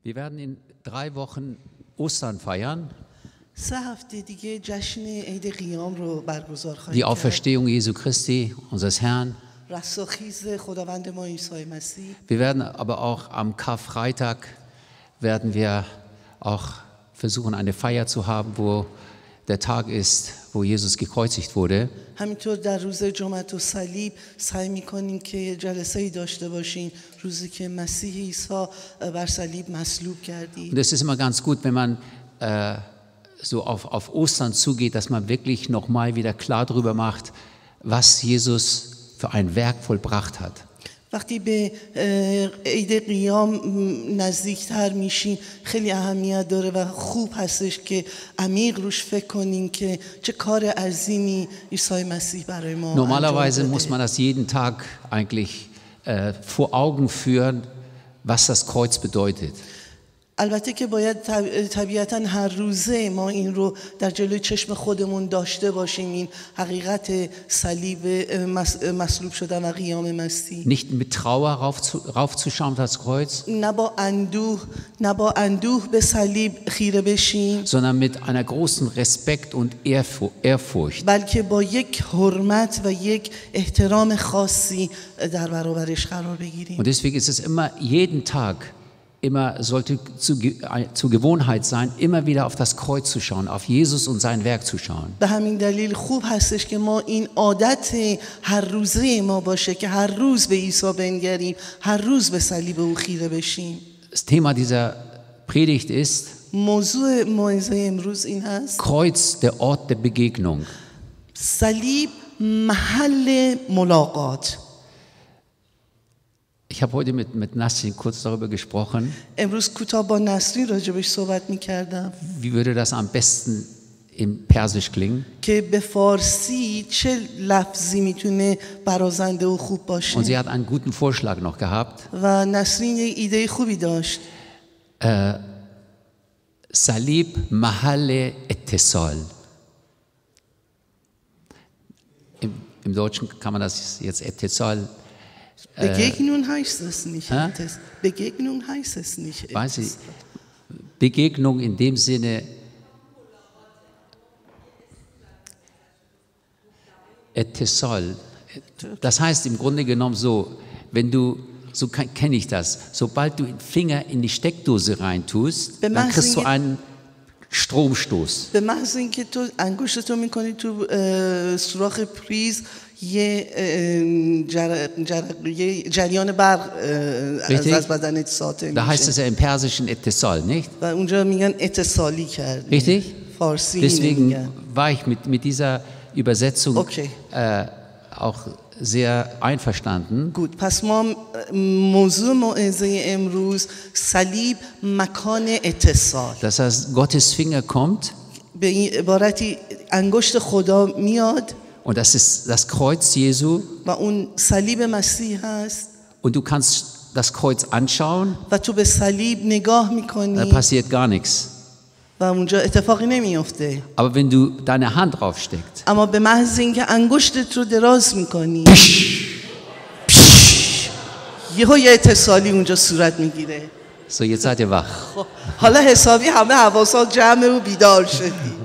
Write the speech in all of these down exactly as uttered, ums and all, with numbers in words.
Wir werden in drei Wochen Ostern feiern. Die Auferstehung Jesu Christi, unseres Herrn. Wir werden aber auch am Karfreitag werden wir auch versuchen, eine Feier zu haben, wo der Tag ist, wo Jesus gekreuzigt wurde. همینطور در روز جمعه الصلیب سعی می‌کنیم که جلسه‌ای داشته باشیم روزی که مسیح عیسی بر صلیب مصلوب گردید. Und es ist immer ganz gut, wenn man äh, so auf, auf Ostern zugeht, dass man wirklich nochmal wieder klar darüber macht, was Jesus für ein Werk vollbracht hat. وقتی به عید قیام نزدیکتر میشیم خیلی اهمیت داره و خوب هستش که عمیق روش فکر کنیم که چه کار عظیمی عیسی مسیح برای ما انجام داده. Normalerweise muss man das jeden Tag eigentlich äh, vor Augen führen, was das Kreuz bedeutet. البته که باید طبیعتاً هر روزه ما این رو در جلوی چشم خودمون داشته باشیم، این حقیقت صلیب مصلوب شدن و قیام مسیح. Nicht mit Trauer raufzuschauen auf das Kreuz, نه با اندوه نه با اندوه به صلیب خیره بشیم، sondern mit einer großen Respekt und Ehrfurcht. بلکه با یک حرمت و یک احترام خاصی در برابرش قرار بگیریم. Und deswegen ist es immer jeden Tag immer sollte zu, zur Gewohnheit sein, immer wieder auf das Kreuz zu schauen, auf Jesus und sein Werk zu schauen. به همین دلیل خوب هستش که ما این عادت هر روزه ما باشه که هر روز به عیسی بنگریم، هر روز به صلیب او خیره بشیم. Das Thema dieser Predigt ist موضوع موعظه امروز این هست: Kreuz, der Ort der Begegnung. صلیب محل ملاقات. Ich habe heute mit, mit Nasrin kurz darüber gesprochen. امروز کوتاه با نسرین راجبش صحبت می‌کردم. Wie würde das am besten im Persisch klingen? که به فارسی چه لفظی میتونه برازنده و خوب باشه. Und sie hat einen guten Vorschlag noch gehabt. و نسرین یک ایده خوبی داشت. Äh, Salib Mahalle Ettesal. Im, Im Deutschen kann man das jetzt Ettesal. Begegnung heißt es nicht. Äh? Begegnung heißt es nicht. Weiß ich, Begegnung in dem Sinne, Ettesal, das heißt im Grunde genommen so, wenn du, so kenne ich das, sobald du den Finger in die Steckdose reintust, dann kriegst du einen Stromstoß. به محض اینکه تو انگشتتو میکنی تو سوراخ پریز یه جریان برق از بدنت ساطع میشه. Da heißt es ja im Persischen Ettesal, nicht? و اونجا میگن اتصالی کرد. Richtig? فارسی. Deswegen war ich mit, mit dieser Übersetzung okay. äh, auch sehr einverstanden. Gut, پس ما موضوع موعظه امروز صلیب مکان اتصال. Das heißt, Gottes Finger kommt. به این عبارتی انگشت خدا میاد. Und das ist das Kreuz Jesu. و اون صلیب مسیح هست. Und du kannst das Kreuz anschauen. و تو به صلیب نگاه میکنی. Da passiert gar nichts. و اونجا اتفاقی نمیفته. Aber wenn du deine Hand draufsteckst. اما به محض اینکه انگشتت رو دراز میکنی یهو یه اتصالی اونجا صورت میگیره. So, jetzt seid ihr wach. حالا حسابی همه حواسات جمع و بیدار شدی.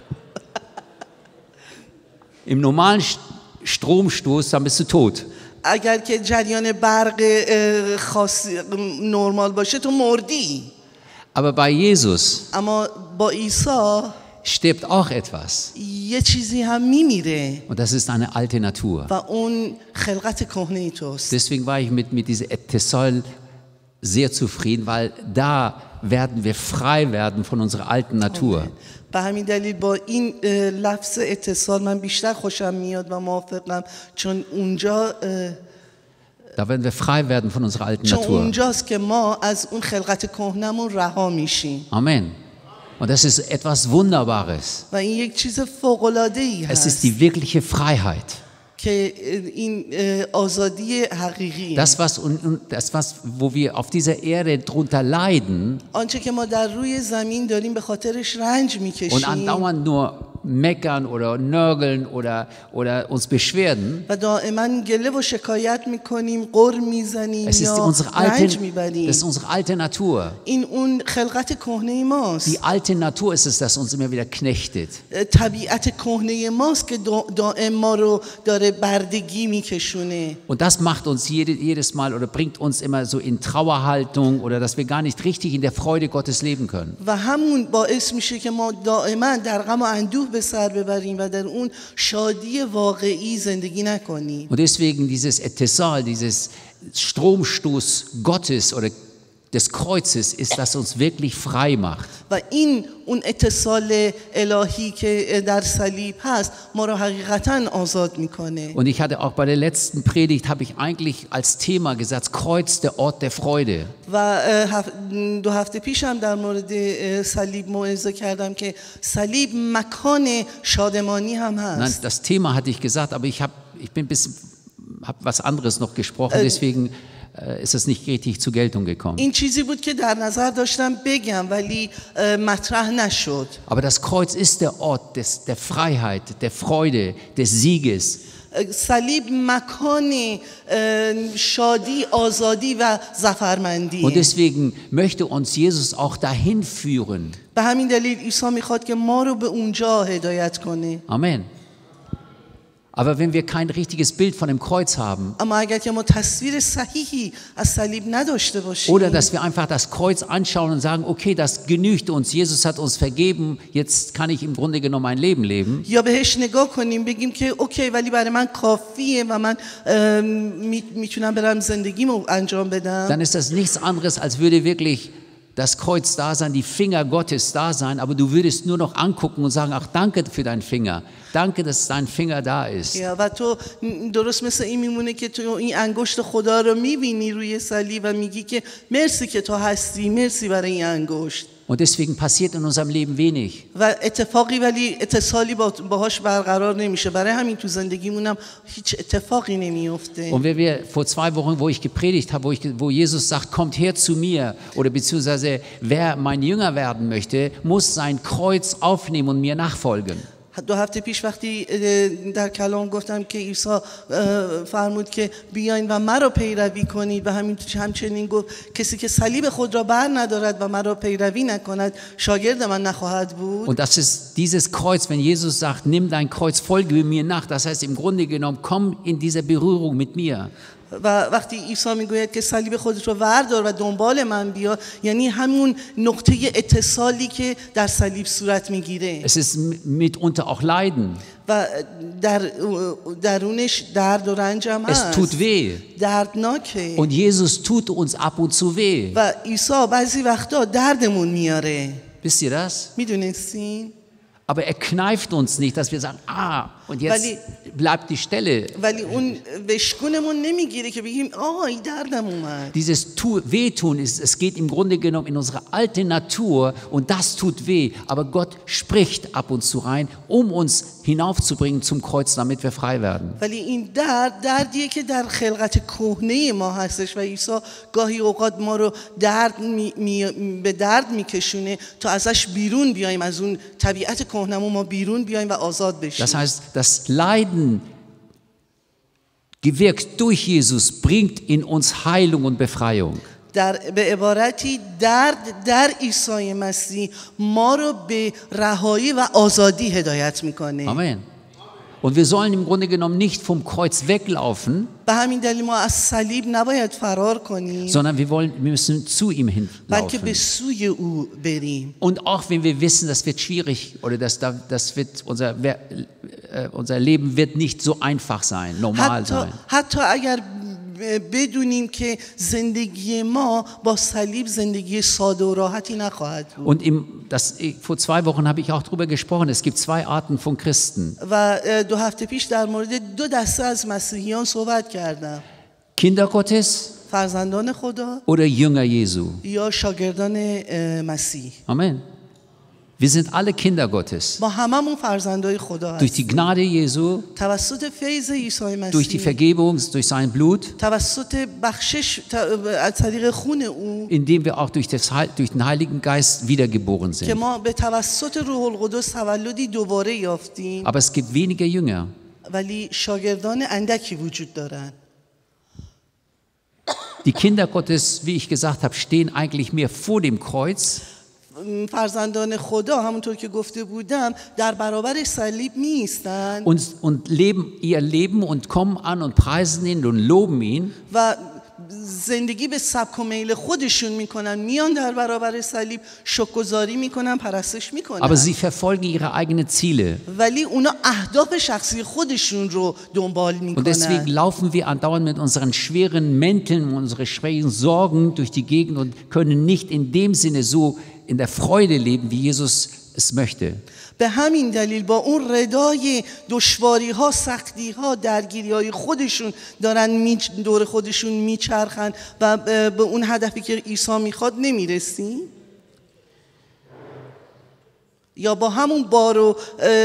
Im normalen Stromstoß dann bist du tot. اگر که جریان برق خاص نرمال باشه تو مردی. Aber bei Jesus اما با عیسی stirbt auch etwas. یه چیزی هم میمیره. Und das ist eine alte Natur. و اون خلقت کهنه توست. Deswegen war ich mit, mit dieser Ettesal sehr zufrieden, weil da werden wir frei werden von unserer alten Natur. به همین دلیل با این لفظ اتصال من بیشتر خوشم میاد و موافقم چون اونجا Da werden wir frei werden von unserer alten چون Natur. اونجاست که ما از اون خلقت کهنمون رها میشیم. Amen. Und das ist etwas Wunderbares. و این یک چیز فوق العاده ای Es ist هست die wirkliche Freiheit. که این آزادی حقیقی. Das was und das was wo wir auf dieser Erde drunter leiden. آنچه که ما در روی زمین داریم به خاطرش رنج میکشیم. Und andauernd nur meckern oder nörgeln oder, oder uns beschweren. و دائما گله و شکایت میکنیم، غر میزنیم Es ist یا unsere رنج alte, میبریم. das ist unsere alte Natur. این اون خلقت کهنه ماست. Die alte Natur ist es, das uns immer wieder knechtet. طبیعت کهنه ماست که دائم ما رو داره بردگی میکشونه. Und das macht uns jede, jedes Mal oder bringt uns immer so in Trauerhaltung oder dass wir gar nicht richtig in der Freude Gottes leben können. و همون باعث میشه که ما دائما در غم و اندوه به سر ببریم و در اون شادی واقعی زندگی نکنیم. Und deswegen dieses Etisal, dieses Stromstoß Gottes oder des Kreuzes ist, das uns wirklich frei macht. و این اون اتصال الهی که در صلیب هست ما رو حقیقتاً آزاد میکنه. Und ich hatte auch bei der letzten Predigt, habe ich eigentlich als Thema gesagt, Kreuz, der Ort der Freude. و دو هفته پیش هم در مورد صلیب موعظه کردم که صلیب مکان شادمانی هم هست. Nein, das Thema hatte ich gesagt, aber ich habe ich bin ein bisschen habe was anderes noch gesprochen, deswegen äh, ist es nicht richtig zur Geltung gekommen. این چیزی بود که در نظر داشتم بگم ولی مطرح نشد. Aber das Kreuz ist der Ort des, der Freiheit, der Freude, des Sieges. صلیب مکان شادی، آزادی و ظفرمندی. Und deswegen möchte uns Jesus auch dahin führen. به همین دلیل عیسی میخواد که ما رو به اونجا هدایت کنه. Amen. Aber wenn wir kein richtiges Bild von dem Kreuz haben, اما اگر که ما تصویر صحیحی از صلیب نداشته باشیم، oder dass wir einfach das Kreuz anschauen und sagen, okay, das genügt uns, Jesus hat uns vergeben, jetzt kann ich im Grunde genommen mein Leben leben. یا بهش نگاه کنیم بگیم که اوکی ولی برای من کافیه و من میتونم برم زندگیمو انجام بدم. Dann ist das nichts anderes, als würde wirklich das Kreuz da sein, die Finger Gottes da sein, aber du würdest nur noch angucken und sagen, ach danke für deinen Finger, danke, dass dein Finger da ist. Ja, و تو درست مثل این میمونه که تو این انگشت خدا رو میبینی روی صلیب و میگی که مرسی که تو هستی، مرسی برای این انگشت. Und deswegen passiert in unserem Leben wenig. و اتفاقی ولی اتصالی باهاش برقرار نمیشه. برای همین تو زندگیمونم هیچ اتفاقی نمیفته. Und wenn wir vor zwei Wochen, wo ich gepredigt habe, wo, ich, wo Jesus sagt, kommt her zu mir, oder beziehungsweise wer mein Jünger werden möchte, muss sein Kreuz aufnehmen und mir nachfolgen. دو هفته پیش وقتی در کلام گفتم که عیسی فرمود که بیاین و مرا پیروی کنید و همین همچنین گفت کسی که صلیب خود را بر ندارد و مرا پیروی نکند شاگرد من نخواهد بود. Und das ist dieses Kreuz, wenn Jesus sagt, nimm dein Kreuz, folge mir nach, das heißt im Grunde genommen, komm in diese Berührung mit mir. و وقتی عیسی میگوید که صلیب خودت رو وردار و دنبال من بیا، یعنی همون نقطه اتصالی که در صلیب صورت میگیره. Es ist mitunter auch Leiden. و در درونش درد و رنج هم هست. Es tut weh. دردناکه. Und Jesus tut uns ab und zu weh. و عیسی بعضی وقتا دردمون میاره. Wisst ihr das? میدونستین؟ Aber er kneift uns nicht, dass wir sagen, ah, und jetzt ولی, bleibt die Stelle. ولی اون وشکونمون نمیگیره که بگیم آه این دردم اومد. Dieses tu, Wehtun, ist, es geht im Grunde genommen in unsere alte Natur und das tut weh. Aber Gott spricht ab und zu rein, um uns hinaufzubringen zum Kreuz, damit wir frei werden. ولی این درد دردیه که در خلقت کهنه ما هستش و عیسی گاهی اوقات ما رو درد می، می، به درد میکشونه تا ازش بیرون بیایم، از اون طبیعت کهنمون ما بیرون بیایم و آزاد بشیم. Das heißt, das Leiden gewirkt durch Jesus bringt in uns Heilung und Befreiung. در به عبارتی درد در عیسی مسیح ما رو به رهایی و آزادی هدایت میکنه. Amen. Und wir sollen im Grunde genommen nicht vom Kreuz weglaufen, به همین دلیل ما از صلیب نباید فرار کنیم، sondern wir wollen, wir müssen zu ihm بلکه به hinlaufen. سوی او بریم. Und auch wenn wir wissen, das wird schwierig oder das, das wird unser, unser Leben wird nicht so einfach sein, normal حتی, sein. حتی اگر بدونیم که زندگی ما با صلیب زندگی ساده و راحتی نخواهد بود. Und im, das, vor zwei Wochen habe ich auch darüber gesprochen, es gibt zwei Arten von Christen. و دو هفته پیش در مورد دو دسته از مسیحیان صحبت کردم. Kinder Gottes فرزندان خدا oder Jünger Jesu. یا شاگردان مسیح. Amen. Wir sind alle Kinder Gottes. ما هممون فرزندای خدا Durch die هستیم. Gnade Jesu, توسط فیض عیسی durch die مسیح، Vergebung, durch sein Blut, توسط بخشش ت- از طریق خون او، indem wir auch durch, das, Heil- durch den Heiligen Geist wiedergeboren که sind. ما به توسط روح القدس تولدی دوباره یافتیم. Aber es gibt weniger Jünger. ولی شاگردان اندکی وجود دارند. Die Kinder Gottes, wie ich gesagt habe, stehen eigentlich mehr vor dem Kreuz. فرزندان خدا همونطور که گفته بودم در برابر صلیب می ایستند Und, und leben ihr Leben und kommen an und preisen ihn und loben ihn. و زندگی به سبک و میل خودشون میکنن، میان در برابر صلیب شکرگزاری میکنن، پرستش Aber میکنن، sie verfolgen ihre eigenen Ziele. ولی اونا اهداف شخصی خودشون رو دنبال Und deswegen میکنن. laufen wir andauernd mit unseren schweren Mänteln und unseren schweren Sorgen durch die Gegend und können nicht in dem Sinne so in der Freude leben, wie Jesus es möchte. به همین دلیل با اون ردای دشواری ها، سختی ها، درگیری های خودشون دارن می دور خودشون میچرخن و به اون هدفی که عیسی میخواد نمیرسیم. یا با همون بار و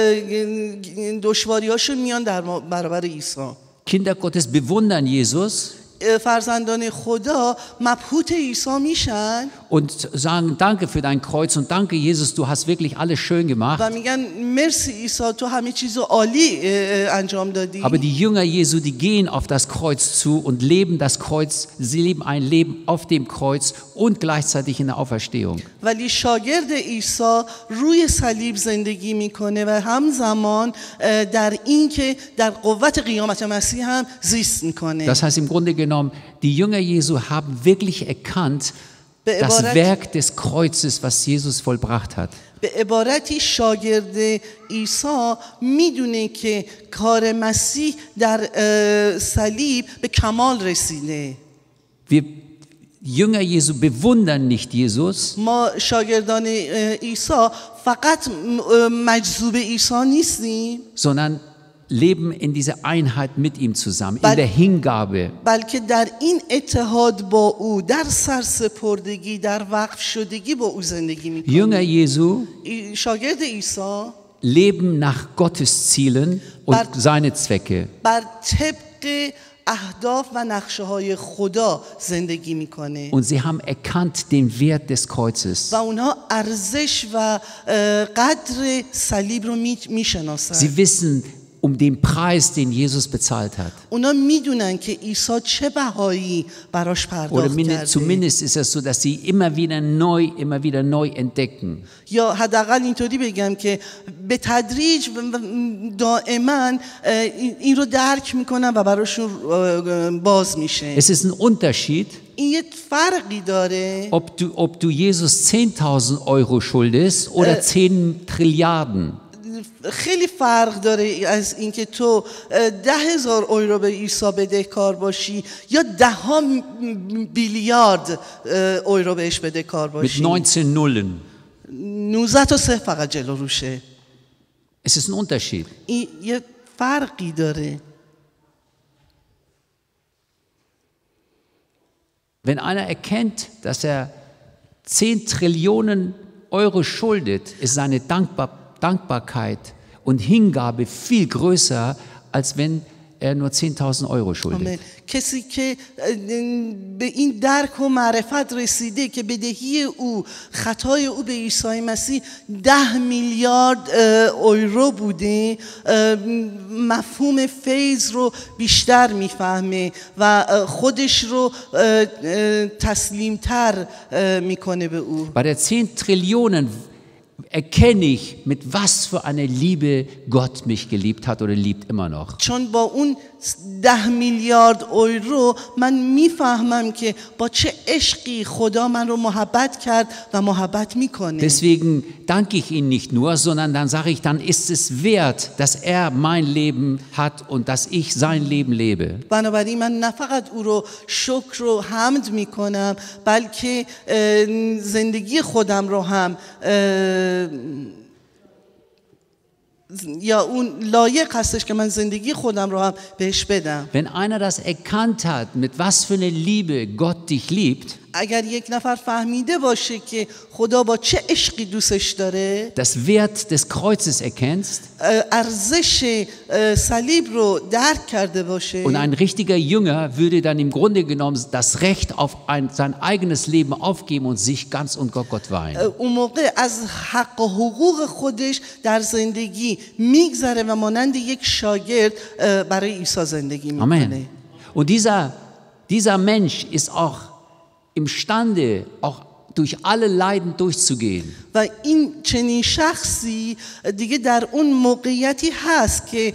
دشواری هاشون میان در برابر عیسی. Kinder Gottes bewundern Jesus فرزندان خدا مبهوت عیسی میشن und sagen, danke für dein Kreuz und danke Jesus, du hast wirklich alles schön gemacht. و میگن مرسی عیسی تو همه چیزو عالی انجام دادی. Aber die Jünger Jesu, die gehen auf das Kreuz zu und leben das Kreuz, sie leben ein Leben auf dem Kreuz und gleichzeitig in der Auferstehung. ولی شاگرد عیسی روی صلیب زندگی میکنه و همزمان در این که در قوت قیامت مسیح هم زیست میکنه. Das heißt im Grunde genommen, die Jünger Jesu haben wirklich erkannt, das Werk des Kreuzes, was Jesus vollbracht hat. به عبارتی شاگرد عیسی میدونه که کار مسیح در صلیب به کمال رسیده. Wir Jünger Jesu bewundern nicht Jesus, ما شاگردان عیسی فقط مجذوب عیسی نیستیم، sondern leben in dieser Einheit mit ihm zusammen, in der Hingabe. بلکه در این اتحاد با او، در سرسپردگی، در وقف شدگی با او زندگی میکنیم. Jünger Jesu شاگرد عیسی leben nach Gottes Zielen und seine Zwecke. بر طبق اهداف و نقشه های خدا زندگی میکنه. Und sie haben erkannt den Wert des Kreuzes. و اونها ارزش و قدر صلیب رو میشناسن. Sie wissen um den Preis, den Jesus bezahlt hat. اونا میدونن که عیسی چه بهایی براش پرداخت کرده. Oder zumindest ist es so, dass sie immer wieder neu, immer wieder neu entdecken. یا حداقل اینطوری بگم که به تدریج دائما این رو درک میکنن و براشون باز میشه. Es ist ein Unterschied, این یه فرقی داره. ob du, ob du Jesus zehntausend Euro schuldest oder zehn Trilliarden. خیلی فرق داره از اینکه تو ده هزار یورو به عیسی بدهکار باشی یا ده ها بیلیارد یورو بهش بدهکار باشی. Mit neunzehn Nullen. نوزده تا صفر فقط جلو روشه. Es ist ein Unterschied. این یه فرقی داره. Wenn einer erkennt, dass er zehn Trillionen Euro schuldet, ist seine Dankbar Dankbarkeit und Hingabe viel größer, als wenn er nur zehntausend Euro schuldet. کسی که به این درک و معرفت رسیده که بدهی او، خطای او به عیسی مسیح ده میلیارد یورو بوده، مفهوم فیض رو بیشتر میفهمه و خودش رو تسلیمتر میکنه به او. Bei der zehn Trillionen erkenne ich, mit was für einer Liebe Gott mich geliebt hat oder liebt immer noch. چون با اون ده میلیارد یورو من میفهمم که با چه عشقی خدا من رو محبت کرد و محبت میکنه. Deswegen danke ich ihm nicht nur, sondern dann sage ich, dann ist es wert, dass er mein Leben hat und dass ich sein Leben lebe. بنابراین من نه فقط او رو شکر و حمد میکنم، بلکه زندگی خودم رو هم یا اون لایق هستش که من زندگی خودم رو هم بهش بدم. Wenn einer das erkannt hat, mit was für einer Liebe Gott dich liebt, اگر یک نفر فهمیده باشه که خدا با چه عشقی دوستش داره، das Wert des Kreuzes erkennst ارزش صلیب رو درک کرده باشه und ein richtiger Jünger würde dann im Grunde genommen das Recht auf ein, sein eigenes Leben aufgeben und sich ganz und Gott Gott weihen. اون موقع از حق و حقوق خودش در زندگی میگذره و مانند یک شاگرد برای عیسی زندگی میکنه. Amen. Und dieser, dieser Mensch ist auch imstande, auch durch alle Leiden durchzugehen. و این چنین شخصی دیگه در اون موقعیتی هست که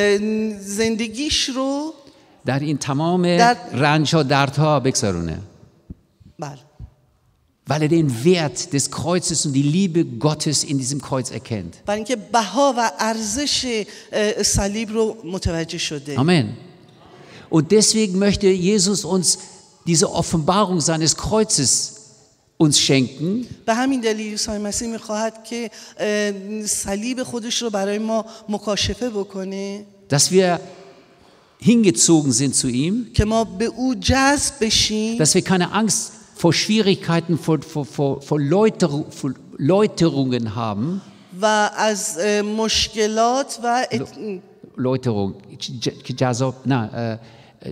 زندگیش رو در این تمام در... رنج ها دردها بگذرونه. بله. Weil er den Wert des Kreuzes und die Liebe Gottes in diesem Kreuz erkennt. برای اینکه بها و ارزش صلیب رو متوجه شده. Amen. Und deswegen möchte Jesus uns diese Offenbarung seines Kreuzes uns schenken. به همین دلیل عیسی مسیح می‌خواهد که صلیب خودش رو برای ما مکاشفه بکنه. Dass wir hingezogen sind zu ihm. که ما به او جذب بشیم. Dass wir keine Angst vor Schwierigkeiten, vor, vor, vor, vor, Läuter, vor Läuterungen haben. و از مشکلات و Läuterung. جذاب نه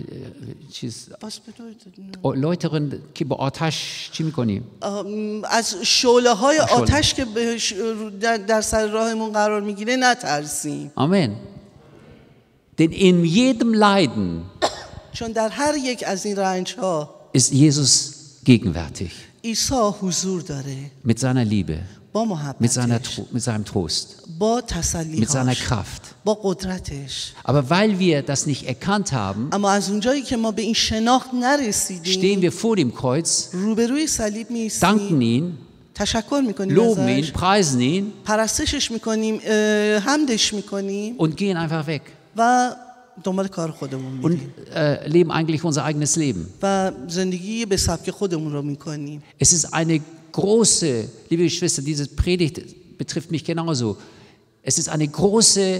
چیز läuteren که با آتش چی می‌کنیم؟ از شعله‌های آتش که در سر راهمون قرار میگیره نترسیم. Amen. Denn in jedem Leiden چون در هر یک از این رنج‌ها ist Jesus gegenwärtig. عیسی حضور داره. Mit seiner Liebe. با محبتش. Mit seiner mit seinem Trost. با تسلی‌هاش. Mit seiner Kraft. با قدرتش. Aber weil wir das nicht erkannt haben, اما از اونجایی که ما به این شناخت نرسیدیم، stehen wir vor dem Kreuz, روبروی صلیب می‌ایستیم، danken ihn, تشکر می‌کنیم loben ihn, preisen ihn, پرستشش می‌کنیم، حمدش می‌کنیم und gehen einfach weg. و دنبال کار خودمون میریم. Und äh, leben eigentlich unser eigenes Leben. و زندگی به سبک خودمون رو می‌کنیم. Es ist eine große, liebe Geschwister, diese Predigt betrifft mich genauso. Es ist eine große,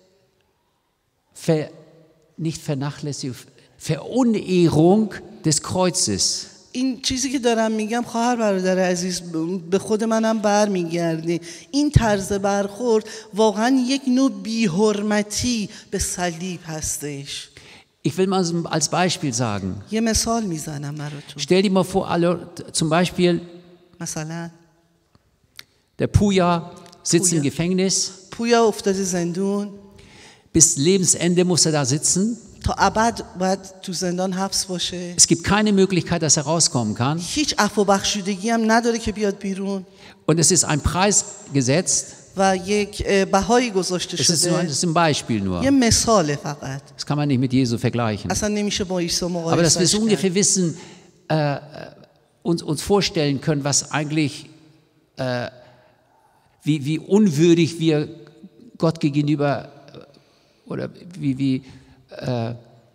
Ver, nicht Vernachlässigung, Verunehrung des Kreuzes. این چیزی که دارم میگم خواهر برادر عزیز به خود منم برمیگرده. این طرز برخورد واقعا یک نوع بی‌حرمتی به صلیب هستش. Ich will mal als Beispiel sagen. یه مثال میزنم براتون. Stell dir mal vor, alle, zum Beispiel مثلا der Puja sitzt Puja. im Gefängnis. پویا افتاده زندون. Bis Lebensende muss er da sitzen. تا ابد باید تو زندان حبس باشه. Es gibt keine Möglichkeit, dass er rauskommen kann. هیچ عفو بخشودگی هم نداره که بیاد بیرون. Und es ist ein Preis gesetzt. و یک بهایی گذاشته Es ist, nur, شده. es ist ein Beispiel nur. یه مثاله فقط. Das kann man nicht mit Jesu vergleichen. اصلا نمیشه با عیسی Aber dass wir مقایسهش so کرد. ungefähr wissen, äh, uns, uns vorstellen können, was eigentlich, äh, wie, wie unwürdig wir Gott gegenüber oder wie, wie äh,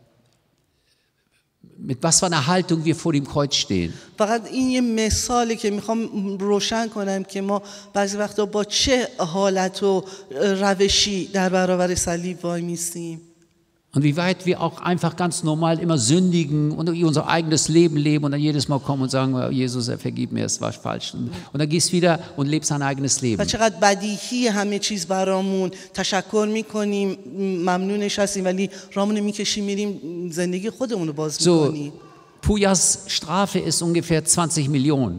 mit was für einer Haltung wir vor dem Kreuz stehen. فقط این یه مثالی که میخوام روشن کنم که ما بعضی وقتا با چه حالت و روشی در برابر صلیب وای میستیم. Und wie weit wir auch einfach ganz normal immer sündigen und unser eigenes Leben leben und dann jedes Mal kommen und sagen, Jesus, vergib mir, es war falsch. Und, und dann gehst du wieder und lebst dein eigenes Leben. و چقدر بدیهی همه چیز برامون تشکر میکنیم، ممنونش هستیم، ولی رامون میکشیم میریم زندگی خودمون رو باز میکنیم. So, Pujas Strafe ist ungefähr zwanzig Millionen.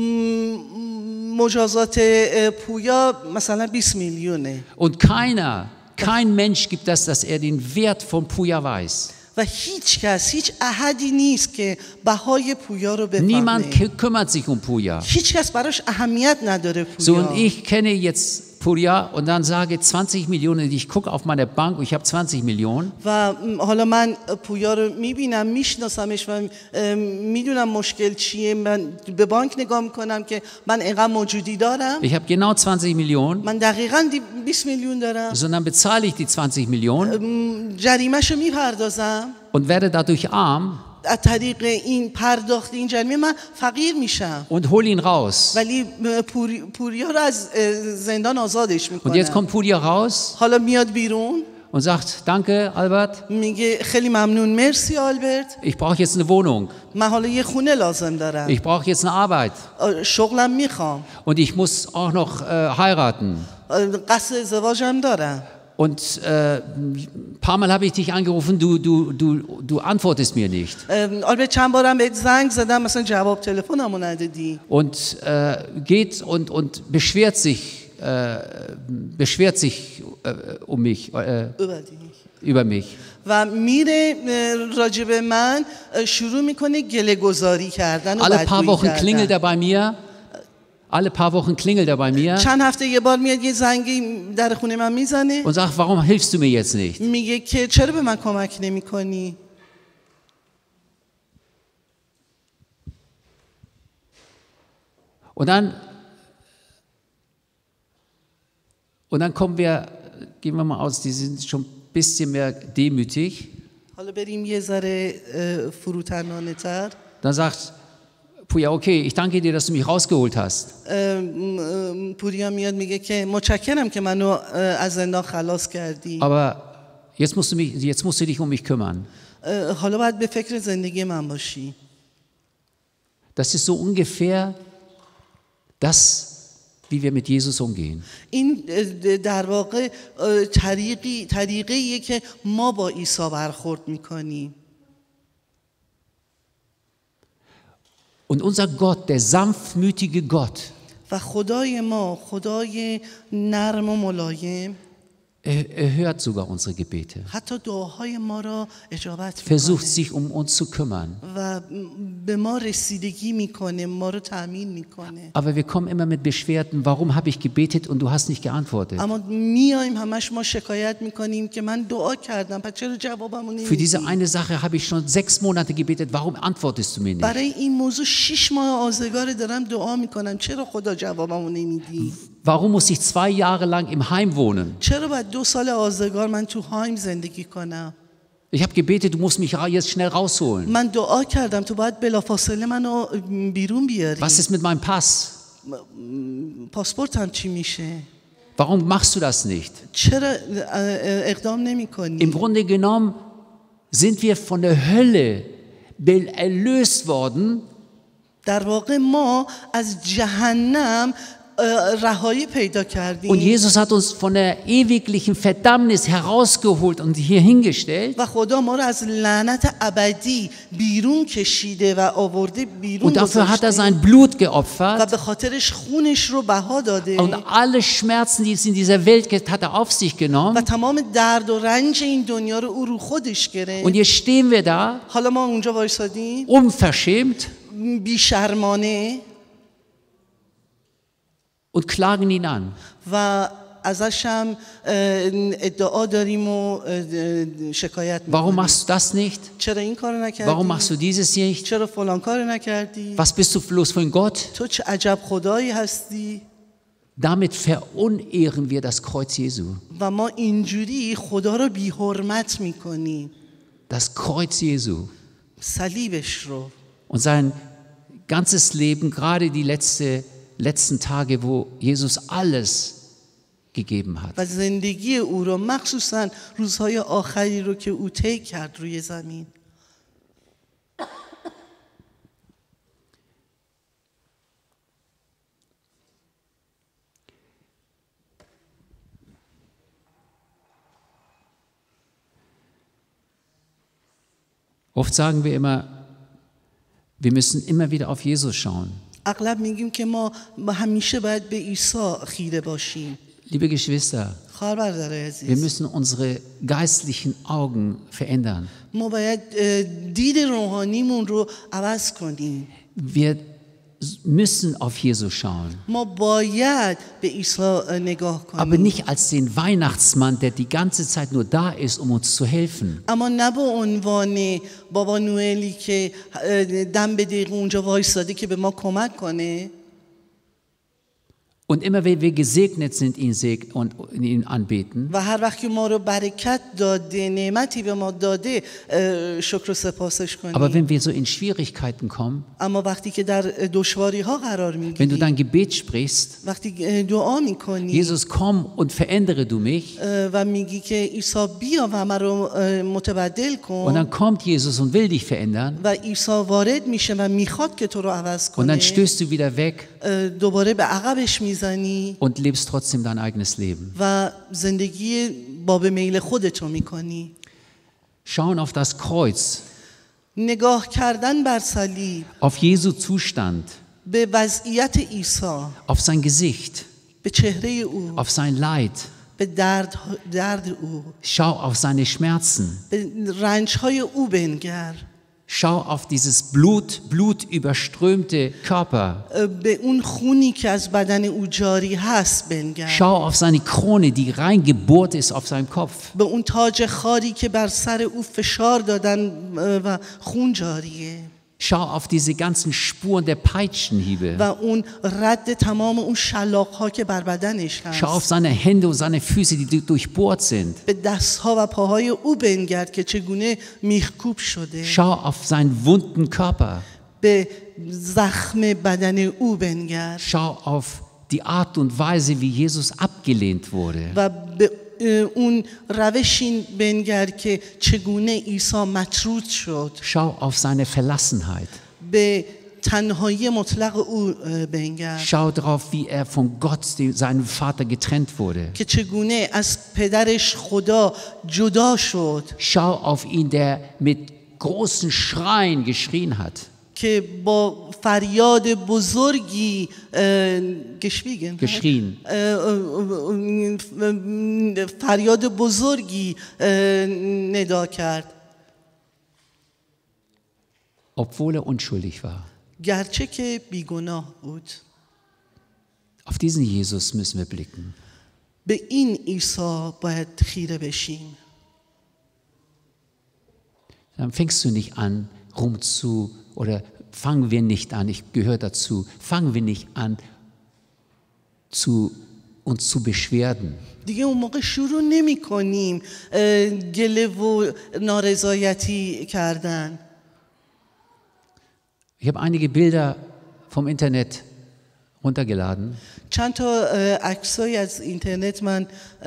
مجازات پویا مثلا بیست میلیونه. Und keiner Kein Mensch gibt das, dass er den Wert von Puja weiß. و هیچ کس هیچ احدی نیست که بهای پویا رو بفهمه. Niemand kümmert sich um Puja. هیچ کس براش اهمیت نداره So, پویا. und ich kenne jetzt Puja und dann sage zwanzig Millionen, ich gucke auf meine Bank und ich habe zwanzig Millionen. و حالا من پویا رو میبینم، میشناسمش و میدونم مشکل چیه. من به بانک نگاه میکنم که من اینقدر موجودی دارم. Ich habe genau zwanzig Millionen. من دقیقاً بیست میلیون دارم. So, dann bezahle ich die zwanzig Millionen جریمه‌شو میپردازم. und werde dadurch arm. از طریق این پرداخت این جریمه من فقیر میشم. Und hol ihn raus. ولی پوری، پوریا رو از زندان آزادش Und jetzt میکنم. kommt Puja raus حالا میاد بیرون. und sagt, danke Albert, میگه خیلی ممنون مرسی آلبرت ich brauche jetzt eine Wohnung, من حالا یه خونه لازم دارم ich brauche jetzt eine Arbeit آه، شغلم میخوام und ich muss auch noch äh, heiraten. آه، قصد ازدواجم دارم Und äh, ein paar Mal habe ich dich angerufen, du, du, du, du antwortest mir nicht. اه، آلبرت چند بارم بهت زنگ زدم مثلا جواب تلفنمو ندادی Und äh, geht und, und beschwert sich, äh, beschwert sich äh, um mich, äh, über mich. و میره اه، راجب من اه، شروع میکنه گله گذاری کردن و Alle paar بدگویی Wochen klingelt کردن er bei mir. Alle paar Wochen klingelt er bei mir چند هفته یه بار میاد یه زنگی در خونه من میزنه und sagt, warum hilfst du mir jetzt nicht? میگه که چرا به من کمک نمی کنی؟ Und dann, und dann kommen wir, gehen wir mal aus, die sind schon ein bisschen mehr demütig. حالا بریم یه ذره اه، فروتنانه تر Dann sagt Puja, okay, ich danke dir, dass du mich rausgeholt hast. پوریا میاد میگه که متشکرم که منو اه، از زندان خلاص کردی Aber jetzt musst du mich, jetzt musst du dich um mich kümmern. اه، حالا باید به فکر زندگی من باشی Das ist so ungefähr das, wie wir mit Jesus umgehen. این اه، در واقع اه، طریقی طریقیه که ما با عیسی برخورد میکنیم Und unser Gott, der sanftmütige Gott, و خدای ما خدای نرم و ملایم er, er hört sogar unsere Gebete. حتی دعاهای ما را اجابت Versucht میکنه sich um uns zu kümmern. و به ما رسیدگی میکنه ما رو تأمین میکنه Aber wir kommen immer mit Beschwerden, warum habe ich gebetet und du hast nicht geantwortet? اما میایم همش ما شکایت میکنیم که من دعا کردم پس چرا جوابمو Für diese نمیدی eine Sache habe ich schon sechs Monate gebetet, warum antwortest du mir nicht? برای این موضوع شش ماه آزگار دارم دعا میکنم چرا خدا جوابمو نمیدی Warum muss ich zwei Jahre lang im Heim wohnen? چرا باید دو سال آزگار من تو هایم زندگی کنم Ich habe gebetet, du musst mich ra- jetzt schnell rausholen. من دعا کردم تو باید بلافاصله منو بیرون بیاری Was ist mit meinem Pass? پاسپورتم چی میشه Warum machst du das nicht? چرا اقدام نمی کنی Im Grunde genommen sind wir von der Hölle be- erlöst worden در واقع ما از جهنم رهایی پیدا und کردیم Jesus hat uns von der ewiglichen Verdammnis herausgeholt und hier hingestellt. و خدا ما رو از لعنت ابدی بیرون کشیده و آورده بیرون Und dafür hat er گذاشته sein Blut و geopfert به خاطرش خونش رو بها داده und alle Schmerzen, die es in dieser Welt gibt, hat er auf sich و genommen. تمام درد و رنج این دنیا رو او رو خودش Und گرفت jetzt stehen wir da, حالا ما اونجا وایسادیم unverschämt, بیشرمانه und klagen ihn an. و ازش هم ادعا داریم و شکایت Warum میکنیم machst du das nicht? چرا این کارو Warum نکردی machst du dieses nicht? چرا فلان کارو نکردی Was bist du bloß von Gott? تو چه عجب خدایی هستی Damit verunehren wir das Kreuz Jesu. و ما اینجوری خدا رو بی حرمت میکنیم Das Kreuz Jesu. صلیبش رو Und sein ganzes Leben, gerade die letzte, letzten Tage, wo Jesus alles gegeben hat. و زندگی او رو مخصوصا روزهای آخری رو که او طی کرد روی زمین Oft sagen wir immer, wir müssen immer wieder auf Jesus schauen. اغلب میگیم که ما همیشه باید به عیسی خیره باشیم Liebe Geschwister, خواهر برادرای wir عزیز müssen unsere geistlichen Augen verändern. ما باید اه، دید روحانیمون رو عوض کنیم Wir müssen auf Jesus schauen, ما باید به عیسی نگاه aber کنیم nicht als den Weihnachtsmann, der die ganze Zeit nur da ist, um uns zu helfen. اما نه به عنوان بابا نوئلی که اه، دم به دقیقه اونجا وایستاده که به ما کمک کنه Und immer wenn wir gesegnet sind, ihn seg und ihn anbeten. و هر وقت که ما رو برکت داده، نعمتی به ما داده، اه، شکر و سپاسش کنیم. Aber wenn wir so in Schwierigkeiten kommen, اما وقتی که در دشواری ها قرار wenn du میگیری، dein Gebet sprichst, وقتی دعا میکنی Jesus, komm und verändere du mich. و میگی که عیسی بیا و من رو متبدل Und کن، dann kommt Jesus und will dich verändern. و عیسی وارد میشه و میخواد که تو رو عوض Und کنه، dann stößt du wieder weg دوباره به عقبش میزنی und lebst trotzdem dein eigenes Leben. و زندگی باب میل خودتو میکنی. Schauen auf das Kreuz, نگاه کردن بر صلیب، auf Jesu Zustand, به وضعیت عیسی، auf sein Gesicht, به چهره او، auf sein Leid. به درد درد او، Schau auf seine Schmerzen. به رنج‌های او بنگر. Schau auf dieses Blut, blutüberströmte Körper. به اون خونی که از بدن او جاری هست بنگر. Schau auf seine Krone, die reingebohrt ist auf seinem Kopf. به اون تاج خاری که بر سر او فشار دادن و خون جاریه. Schau auf diese ganzen Spuren der Peitschenhiebe. و اون رد تمام اون شلاق‌ها که بر بدنش هست. Schau auf seine Hände und seine Füße, die durchbohrt sind. به دست‌ها و پاهای او بنگر که چگونه میخکوب شده. Schau auf seinen wunden Körper. به زخم بدن او بنگر. Schau auf die Art und Weise, wie Jesus abgelehnt wurde. و به اون روشی بنگر که چگونه عیسی مطرود شد. Schau auf seine Verlassenheit. به تنهایی مطلق او بنگر. Schau darauf, wie er von Gott, seinem Vater, getrennt wurde. که چگونه از پدرش خدا جدا شد. Schau auf ihn, der mit großen Schreien geschrien hat. که با فریاد بزرگی geschwiegen geschrien. فریاد بزرگی ندا کرد. Obwohl er unschuldig war. گرچه که بیگناه بود. Auf diesen Jesus müssen wir blicken. به این عیسی باید خیره بشیم. Dann fängst du nicht an, rumzu oder fangen wir nicht an, ich gehöre dazu, fangen wir nicht an, zu, uns zu beschwerden. دیگه اون موقع شروع نمی کنیم گله و نارضایتی کردن. Ich habe einige Bilder vom Internet runtergeladen. چند تا عکسای از اینترنت من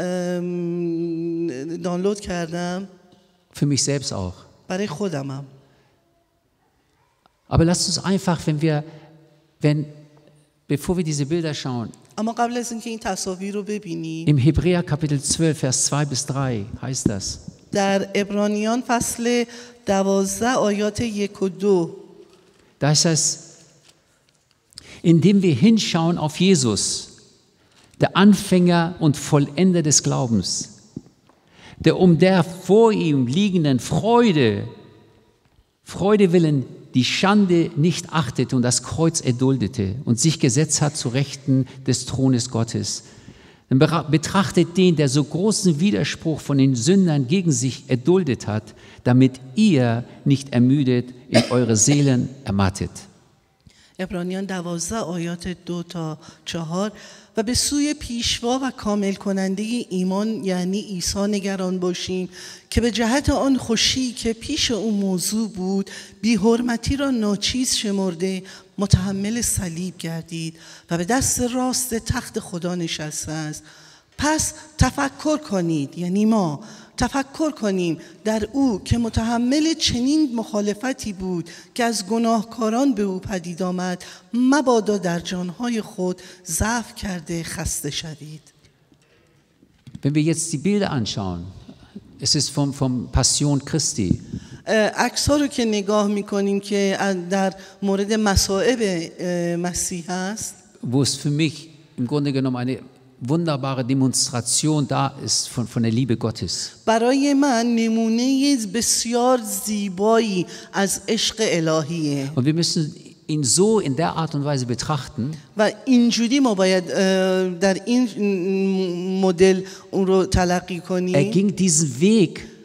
دانلود کردم. Für mich selbst auch. برای خودمم. Aber lasst uns einfach, wenn wir, wenn, bevor wir diese Bilder schauen, اما قبل از اینکه این تصاویر رو ببینیم، im Hebräer Kapitel zwölf, Vers zwei bis drei heißt das. در عبرانیان فصل دوازده آیات یک و دو. Da heißt es, indem wir hinschauen auf Jesus, der Anfänger und Vollender des Glaubens, der um der vor ihm liegenden Freude, Freude willen die Schande nicht achtete und das Kreuz erduldete und sich gesetzt hat zu Rechten des Thrones Gottes. Dann betrachtet den, der so großen Widerspruch von den Sündern gegen sich erduldet hat, damit ihr nicht ermüdet in eure Seelen ermattet. عبرانیان دوازده آیات دو تا چهار. و به سوی پیشوا و کامل کننده ایمان یعنی عیسی نگران باشیم که به جهت آن خوشی که پیش او موضوع بود بی حرمتی را ناچیز شمرده متحمل صلیب گردید و به دست راست تخت خدا نشسته است. پس تفکر کنید، یعنی ما تفکر کنیم در او که متحمل چنین مخالفتی بود که از گناهکاران به او پدید آمد، مبادا در جانهای خود ضعف کرده خسته شوید. Wenn wir jetzt die Bilder anschauen, es ist vom, vom Passion Christi. عکس‌ها رو که نگاه می‌کنیم که در مورد مصائب مسیح است، wo es für mich im Grunde genommen eine wunderbare Demonstration da ist von, von der Liebe Gottes. برای من نمونه بسیار زیبایی از عشق الهیه. Und wir müssen ihn so in der Art und Weise betrachten. و اینجوری ما باید در این مدل اون رو تلقی کنیم. Er ging diesen Weg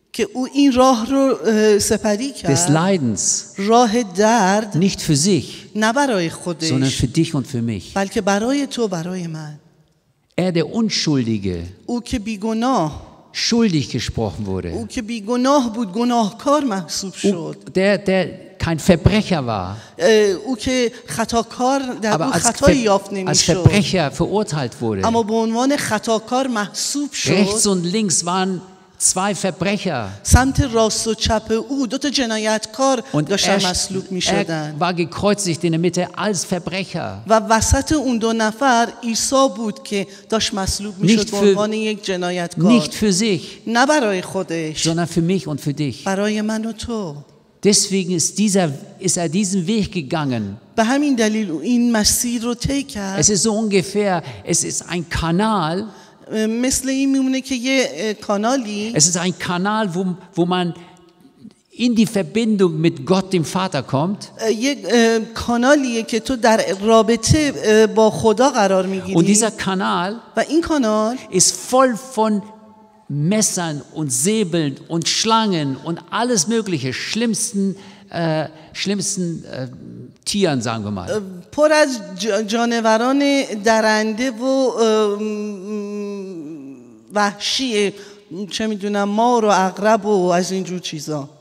که او این راه رو سپری des کرد Leidens, راه درد nicht für sich, نه برای sondern خودش für dich und für mich. بلکه برای تو برای من Er, der Unschuldige, او که بیگناه schuldig gesprochen wurde, او که بیگناه بود گناهکار محسوب شد der, der kein Verbrecher war, او که خطاکار در aber او als, خطایی یافت Ver als نمیشد Verbrecher verurteilt wurde. اما به عنوان خطاکار محسوب Rechts شد und links waren zwei Verbrecher. سمت راست و چپ او دو تا جنایتکار Und داشتن er, مسلوب میشدن er war gekreuzigt in der Mitte als Verbrecher. و وسط اون دو نفر عیسی بود که داشت مسلوب میشد Nicht به für- عنوان یک جنایتکار Nicht für sich, نه برای خودش sondern für mich und für dich. برای من و تو Deswegen ist, dieser, ist er diesen Weg gegangen. به همین دلیل او این مسیر رو طی کرد Es ist so ungefähr, es ist ein Kanal, مثل این میمونه که یه کانالی es ist ein Kanal, wo, wo man in die Verbindung mit Gott, dem Vater, kommt. یک کانالیه که تو در رابطه با خدا قرار Und میگیری dieser Kanal و این کانال ist voll von Messern und Säbeln und Schlangen und alles mögliche, schlimmsten, äh, schlimmsten äh, Tieren, sagen wir mal. پر از جانوران درنده و وحشیه چه میدونم مار و عقرب و از اینجور چیزا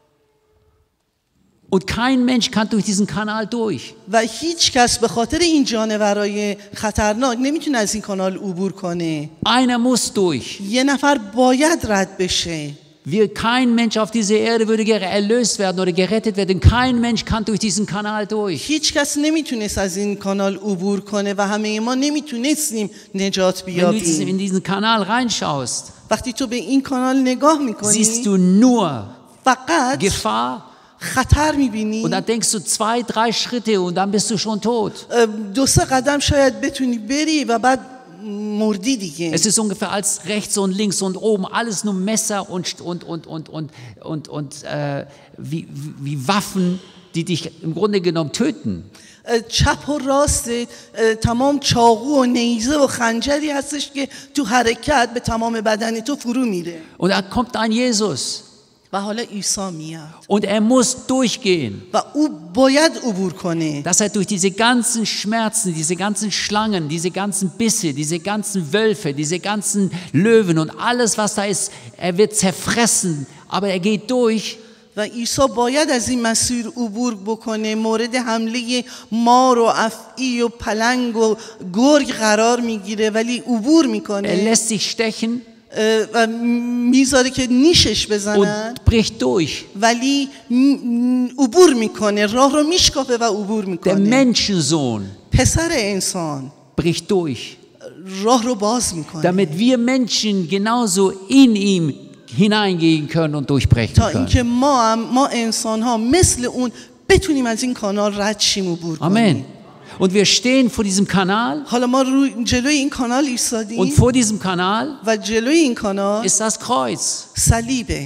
Und kein Mensch kann durch diesen Kanal durch. و هیچ کس به خاطر این جانورای خطرناک نمیتونه از این کانال عبور کنه Einer muss durch. یه نفر باید رد بشه Wir, kein Mensch auf dieser Erde würde erlöst werden oder gerettet werden. Kein Mensch kann durch diesen Kanal durch. هیچ کس نمیتونست از این کانال عبور کنه و همه ما نمیتونستیم نجات Wenn du in بیابیم diesen Kanal reinschaust, وقتی تو به این کانال نگاه siehst میکنی du nur فقط Gefahr خطر میبینی und dann denkst du zwei, drei Schritte und dann bist du schon tot. دو سه قدم شاید بتونی بری و بعد مردی دیگه Es ist ungefähr als rechts und links und oben alles nur Messer und, und, und, und, und, und, und äh, wie, wie Waffen, die dich im Grunde genommen töten. چپ و راست تمام چاقو و نیزه و خنجری هستش که تو حرکت به تمام بدن تو فرو میره Und da kommt ein Jesus و حالا عیسی میاد und er muss durchgehen, و او باید عبور کنه dass er durch diese ganzen Schmerzen, diese ganzen Schlangen, diese ganzen Bisse, diese ganzen Wölfe, diese ganzen Löwen und alles, was da ist, er wird zerfressen, aber er geht durch. و عیسی باید از این مسیر عبور بکنه مورد حمله مار و افعی و پلنگ و گرگ قرار میگیره ولی عبور Er میکنه lässt sich stechen و میذاره که نیشش بزنن und bricht durch. ولی عبور میکنه راه رو میشکافه و عبور Der میکنه Menschensohn پسر انسان bricht durch, راه رو باز میکنه damit wir Menschen genauso in ihm hineingehen können und durchbrechen تا können. اینکه ما هم ما انسان ها مثل اون بتونیم از این کانال رد شیم عبور Amen. کنیم Und wir stehen vor diesem Kanal حالا ما رو جلوی این کانال und ایستادیم vor diesem Kanal و جلوی این کانال ist das Kreuz. صلیبه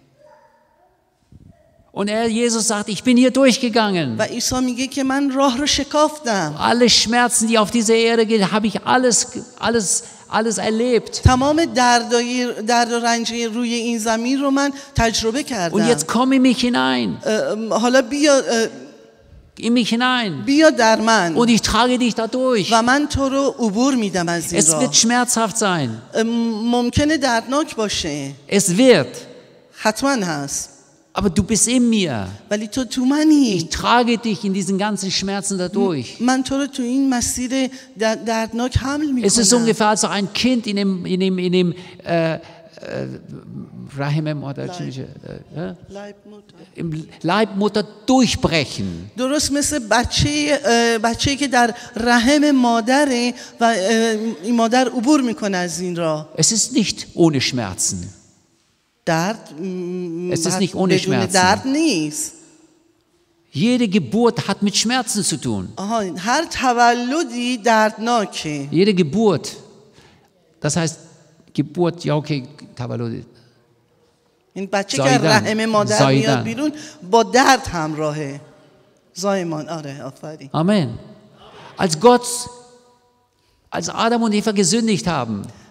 Und er, Jesus sagt, ich bin hier durchgegangen. و عیسی میگه که من راه رو شکافتم Alle Schmerzen, die auf dieser Erde gehen, habe ich alles, alles, alles erlebt. تمام دردای درد و رنج روی این زمین رو من تجربه Und کردم jetzt komm in mich hinein, اه، حالا بیا اه، in mich hinein. بیا در من Und ich trage dich da durch. و من تو رو عبور میدم از این Es راه wird schmerzhaft sein. اه، ممکنه دردناک باشه Es wird. حتما هست Aber du bist in mir. ولی تو تو منی Ich trage dich in diesen ganzen Schmerzen da durch. من تو رو تو این مسیر در- دردناک حمل Es ist میکنم ungefähr als ein Kind in dem, in dem, in dem äh, äh, Rahim oder äh, im Leibmutter durchbrechen. درست مثل بچه اه، بچه‌ای که در رحم مادره و اه، این مادر عبور میکنه از این راه Es ist nicht ohne Schmerzen. درد م، Es ist حت- nicht ohne بدون Schmerzen. درد نیست Jede Geburt hat mit Schmerzen zu tun. آها هر تولدی دردناکه Jede Geburt. Das heißt, Geburt, ja okay, Tavallud. این بچه که زایدن. رحم مادر زایدن. میاد بیرون با درد همراهه زایمان آره آفرین Amen. Als Gott, als Adam und Eva gesündigt haben,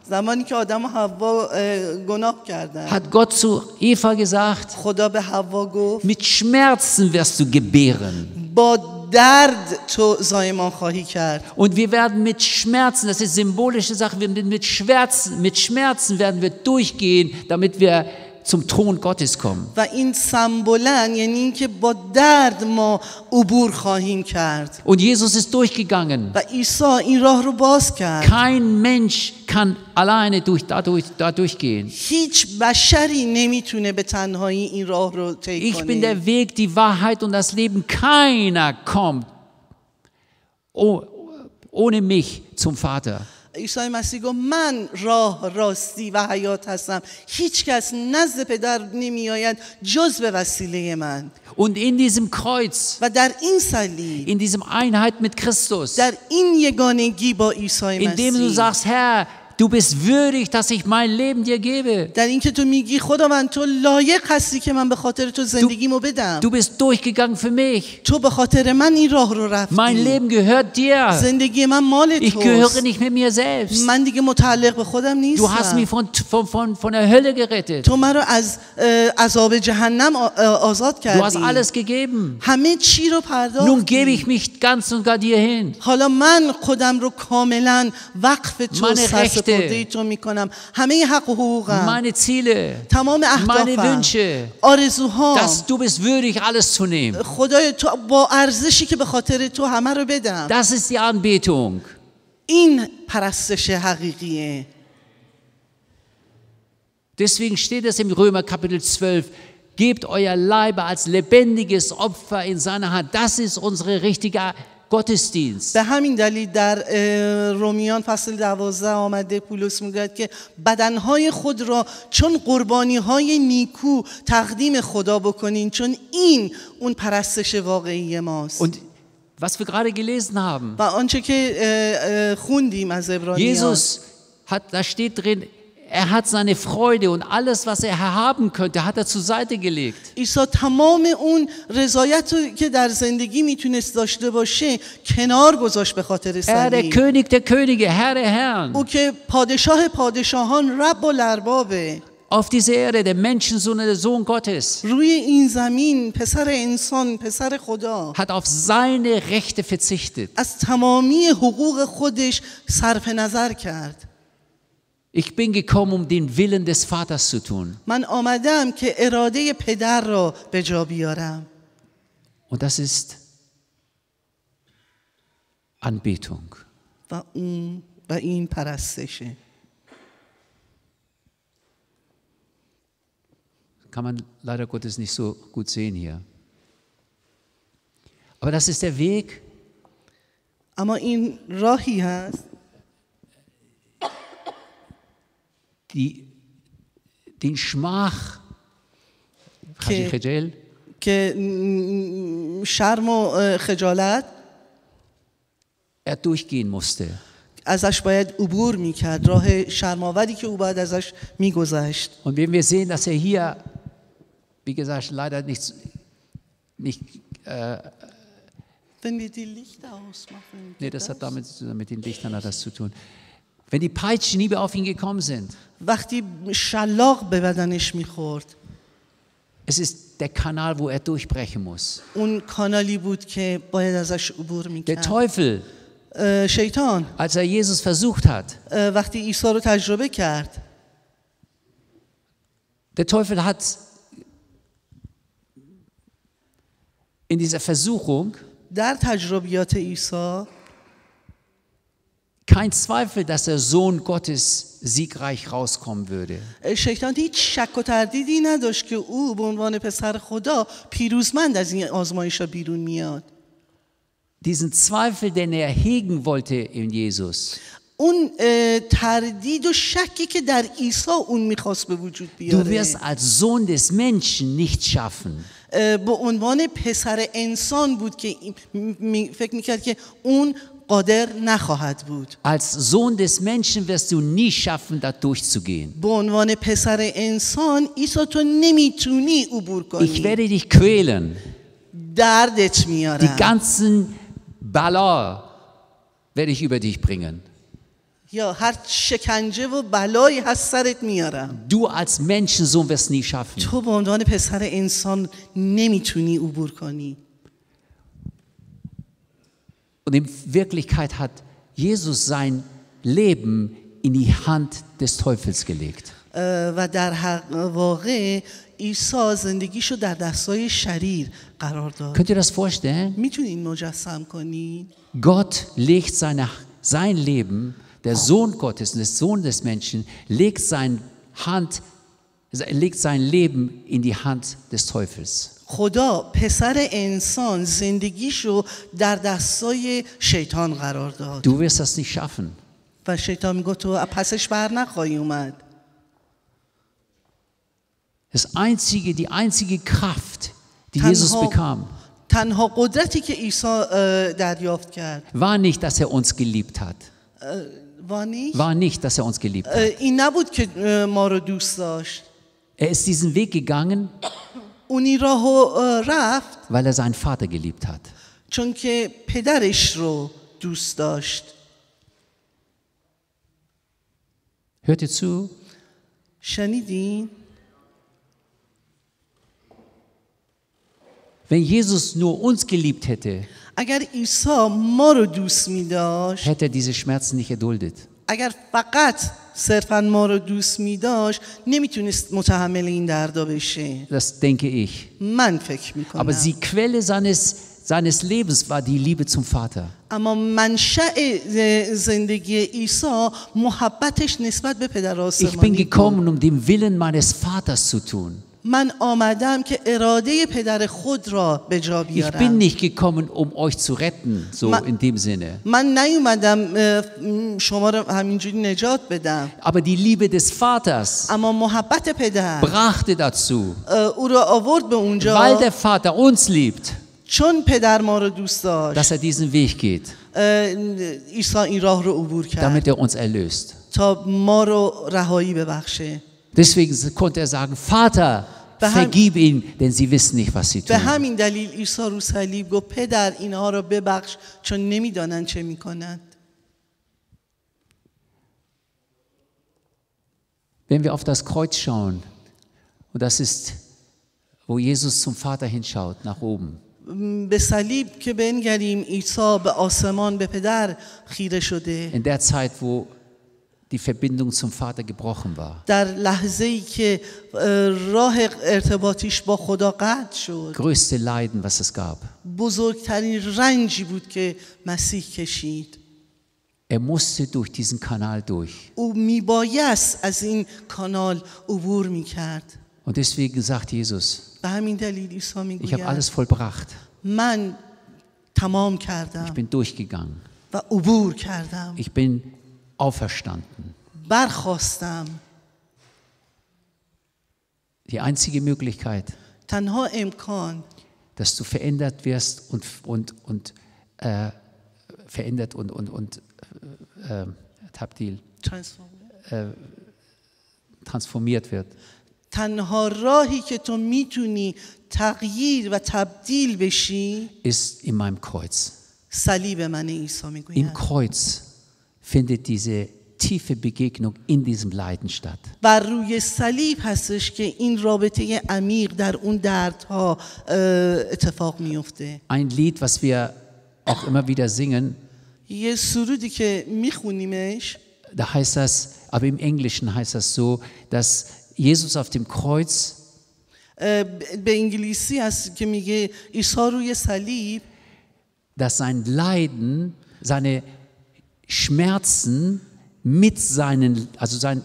زمانی که آدم و حوا گناه کردن hat Gott zu Eva gesagt, خدا به حوا گفت mit Schmerzen wirst du gebären. با درد تو زایمان خواهی کرد. Und wir werden mit Schmerzen, das ist symbolische Sache, wir mit Schmerzen, mit Schmerzen werden wir durchgehen, damit wir zum Thron Gottes kommen. و این سمبولن یعنی اینکه با درد ما عبور خواهیم کرد. Und Jesus ist durchgegangen. و عیسی این راه رو باز کرد. Kein Mensch kann alleine durch, dadurch, dadurch gehen. هیچ بشری نمیتونه به تنهایی این راه رو طی کنه. Ich bin der Weg, die Wahrheit und das Leben. Keiner kommt ohne mich zum Vater. عیسی مسیح گفت من راه راستی و حیات هستم. هیچ کس نزد پدر نمی آید جز به وسیله من. Und in diesem Kreuz, و در این صلیب، in diesem Einheit mit Christus, در این یگانگی با عیسی indem du مسیح، sagst, Herr, du bist würdig, dass ich mein Leben dir gebe. در اینکه تو میگی خداوند تو لایق هستی که من به خاطر تو زندگیمو بدم. Du bist durchgegangen für mich. تو به خاطر من این راه رو رفتی. Mein Leben gehört dir. زندگی من مال Ich توست. gehöre nicht mit mir selbst. من دیگه متعلق به خودم نیستم. Du hast mich von, von, von, von der Hölle gerettet. تو من رو از عذاب جهنم آزاد کردی. Du hast alles gegeben. همه چی رو پرداختی. Nun gebe ich mich ganz und gar dir hin. حالا من خودم رو کاملا وقف تو Meine سرسپرده تو میکنم. همه حق و حقوقم، Meine Ziele, تمام meine اهدافم، Wünsche, آرزوهام، dass du bist würdig, alles zu nehmen. خدای تو با ارزشی که به خاطر تو همه رو بدم. Das ist die Anbetung. این پرستش حقیقیه. Deswegen steht es im Römer Kapitel zwölf, gebt euer Leibe als lebendiges Opfer in seine Hand. Das ist unsere richtige Gottesdienst. به همین دلیل در رومیان فصل دوازده آمده پولس میگه که بدنهای خود را چون قربانی‌های نیکو تقدیم خدا بکنین، چون این اون پرستش واقعی ماست. Und was wir gerade gelesen haben, و آنچه که خوندیم از عبرانیان، Jesus hat, da steht drin, er hat seine Freude und alles, was er haben könnte, hat er zur Seite gelegt. عیسی تمام اون رضایت که در زندگی میتونست داشته باشه کنار گذاشت به خاطر Er, der صلیب. König der Könige, Herr der Herren, او که پادشاه پادشاهان، رب و الاربابه، auf diese Erde, der Menschensohn, der Sohn Gottes, روی این زمین پسر انسان، پسر خدا، hat auf seine Rechte verzichtet. از تمامی حقوق خودش صرف نظر کرد. Ich bin gekommen, um den Willen des Vaters zu tun. من آمدم که اراده پدر را به جا بیارم. Und das ist Anbetung. و اون و این پرستشه. Kann man leider Gottes nicht so gut sehen hier. Aber das ist der Weg. اما این راهی هست Die, den Schmach که, که شرم و خجالت er durchgehen musste. ازش باید عبور میکرد، راه شرم‌آوری که او باید ازش میگذشت. Und wenn wir sehen, dass er hier, wie gesagt, leider nicht, nicht äh, wenn wir die Lichter ausmachen. Nee, das hat damit, mit den Lichtern hat das zu tun. Wenn die Peitschenhiebe auf ihn gekommen sind, وقتی شلاق به بدنش میخورد، es ist der Kanal, wo er durchbrechen muss. اون کانالی بود که باید ازش عبور Der میکرد. Teufel, شیطان als er Jesus versucht hat, وقتی عیسی رو تجربه کرد، der Teufel hat in dieser Versuchung در تجربیات عیسی kein Zweifel, dass der Sohn Gottes siegreich rauskommen würde. شیطان هیچ شک و تردیدی نداشت که او به عنوان پسر خدا پیروزمند از این آزمایش‌ها بیرون میاد. Diesen Zweifel, den er hegen wollte in Jesus, اون تردید و شکی که در عیسی اون میخواست به وجود du بیاره، wirst als Sohn des Menschen nicht schaffen. به عنوان پسر انسان بود که فکر میکرد که اون قادر نخواهد بود. Als Sohn des Menschen wirst du nie schaffen, da durchzugehen. به عنوان پسر انسان عیسی تو نمیتونی عبور کنی. Ich werde dich quälen. دردت میارم. Die ganzen Ballon werde ich über dich bringen. یا هر شکنجه و بلایی هست سرت میارم. Du als Menschensohn wirst nie schaffen. تو به عنوان پسر انسان نمیتونی عبور کنی. Und in Wirklichkeit hat Jesus sein Leben in die Hand des Teufels gelegt. و در واقع عیسی زندگیشو در دستای شریر قرار داد. Könnt ihr das vorstellen? میتونین مجسم کنین؟ Gott legt seine, sein Leben, der Sohn Gottes, der Sohn des Menschen, legt sein Hand, legt sein Leben in die Hand des Teufels. خدا پسر انسان زندگیشو در دستای شیطان قرار داد. Du wirst das nicht schaffen. و شیطان میگه تو پسش بر نخواهی اومد. Das einzige, die einzige Kraft, die Jesus bekam, تنها قدرتی که عیسی دریافت کرد war nicht, dass er uns geliebt hat. war nicht, dass er uns geliebt hat. این نبود که ما رو دوست داشت. Er ist diesen Weg gegangen, اونی راهو رفت weil er seinen Vater geliebt hat. چون که پدرش رو دوست داشت. Hört ihr zu? شنیدین؟ Wenn Jesus nur uns geliebt hätte, اگر عیسی ما رو دوست می داشت، hätte er diese Schmerzen nicht erduldet. اگر فقط صرفاً ما رو دوست می داشت نمیتونست متحمل این دردا بشه. Das denke ich. من فکر می کنم. Aber die Quelle seines, seines Lebens war die Liebe zum Vater. اما منشأ زندگی عیسی محبتش نسبت به پدر آسمانی Ich bin gekommen, um den Willen meines Vaters zu tun. من آمدم که اراده پدر خود را به جا بیارم. Ich bin nicht gekommen, um euch zu retten, so in dem Sinne. من نیومدم شما را همینجوری نجات بدم. Aber die Liebe des Vaters اما محبت پدر brachte dazu, او را آورد به اونجا weil der Vater uns liebt, چون پدر ما رو دوست داشت dass er diesen Weg geht, عیسی این راه رو عبور کرد damit er uns erlöst. تا ما رو رهایی ببخشه. Deswegen konnte er sagen, Vater, vergib ihnen, denn sie wissen nicht, was sie tun. به همین دلیل عیسی رو صلیب گفت پدر اینها رو ببخش چون نمیدانند چه میکنند. Wenn wir auf das Kreuz schauen, und das ist, wo Jesus zum Vater hinschaut, nach oben. به صلیب که بنگریم عیسی به آسمان به پدر خیره شده. In der Zeit, wo die Verbindung zum Vater gebrochen war. در لحظه‌ای که راه ارتباطیش با خدا قطع شد. Größte Leiden, was es gab. بزرگترین رنجی بود که مسیح کشید. Er musste durch diesen Kanal durch. او میبایست از این کانال عبور میکرد. Und deswegen sagt Jesus, به همین دلیل عیسی میگوید ich habe alles vollbracht. من تمام کردم. Ich bin durchgegangen. و عبور کردم. Ich bin auferstanden. برخاستم. Die einzige Möglichkeit, تنها امکان dass du verändert wirst und und und äh, verändert und und und äh, tabdil äh, transformiert wird. تنها راهی که تو میتونی تغییر و تبدیل بشی ist in meinem Kreuz. صلیب من عیسی میگوید. Im Kreuz findet diese tiefe Begegnung in diesem Leiden statt. بر روی صلیب هستش که این رابطه عمیق در اون دردها اتفاق میفته. Ein Lied, was wir auch immer wieder singen. یه سرودی که میخونیمش. Da heißt das, aber im Englischen heißt das so, dass Jesus auf dem Kreuz به انگلیسی هست که میگه عیسی روی صلیب dass sein Leiden, seine Schmerzen mit seinen, also sein,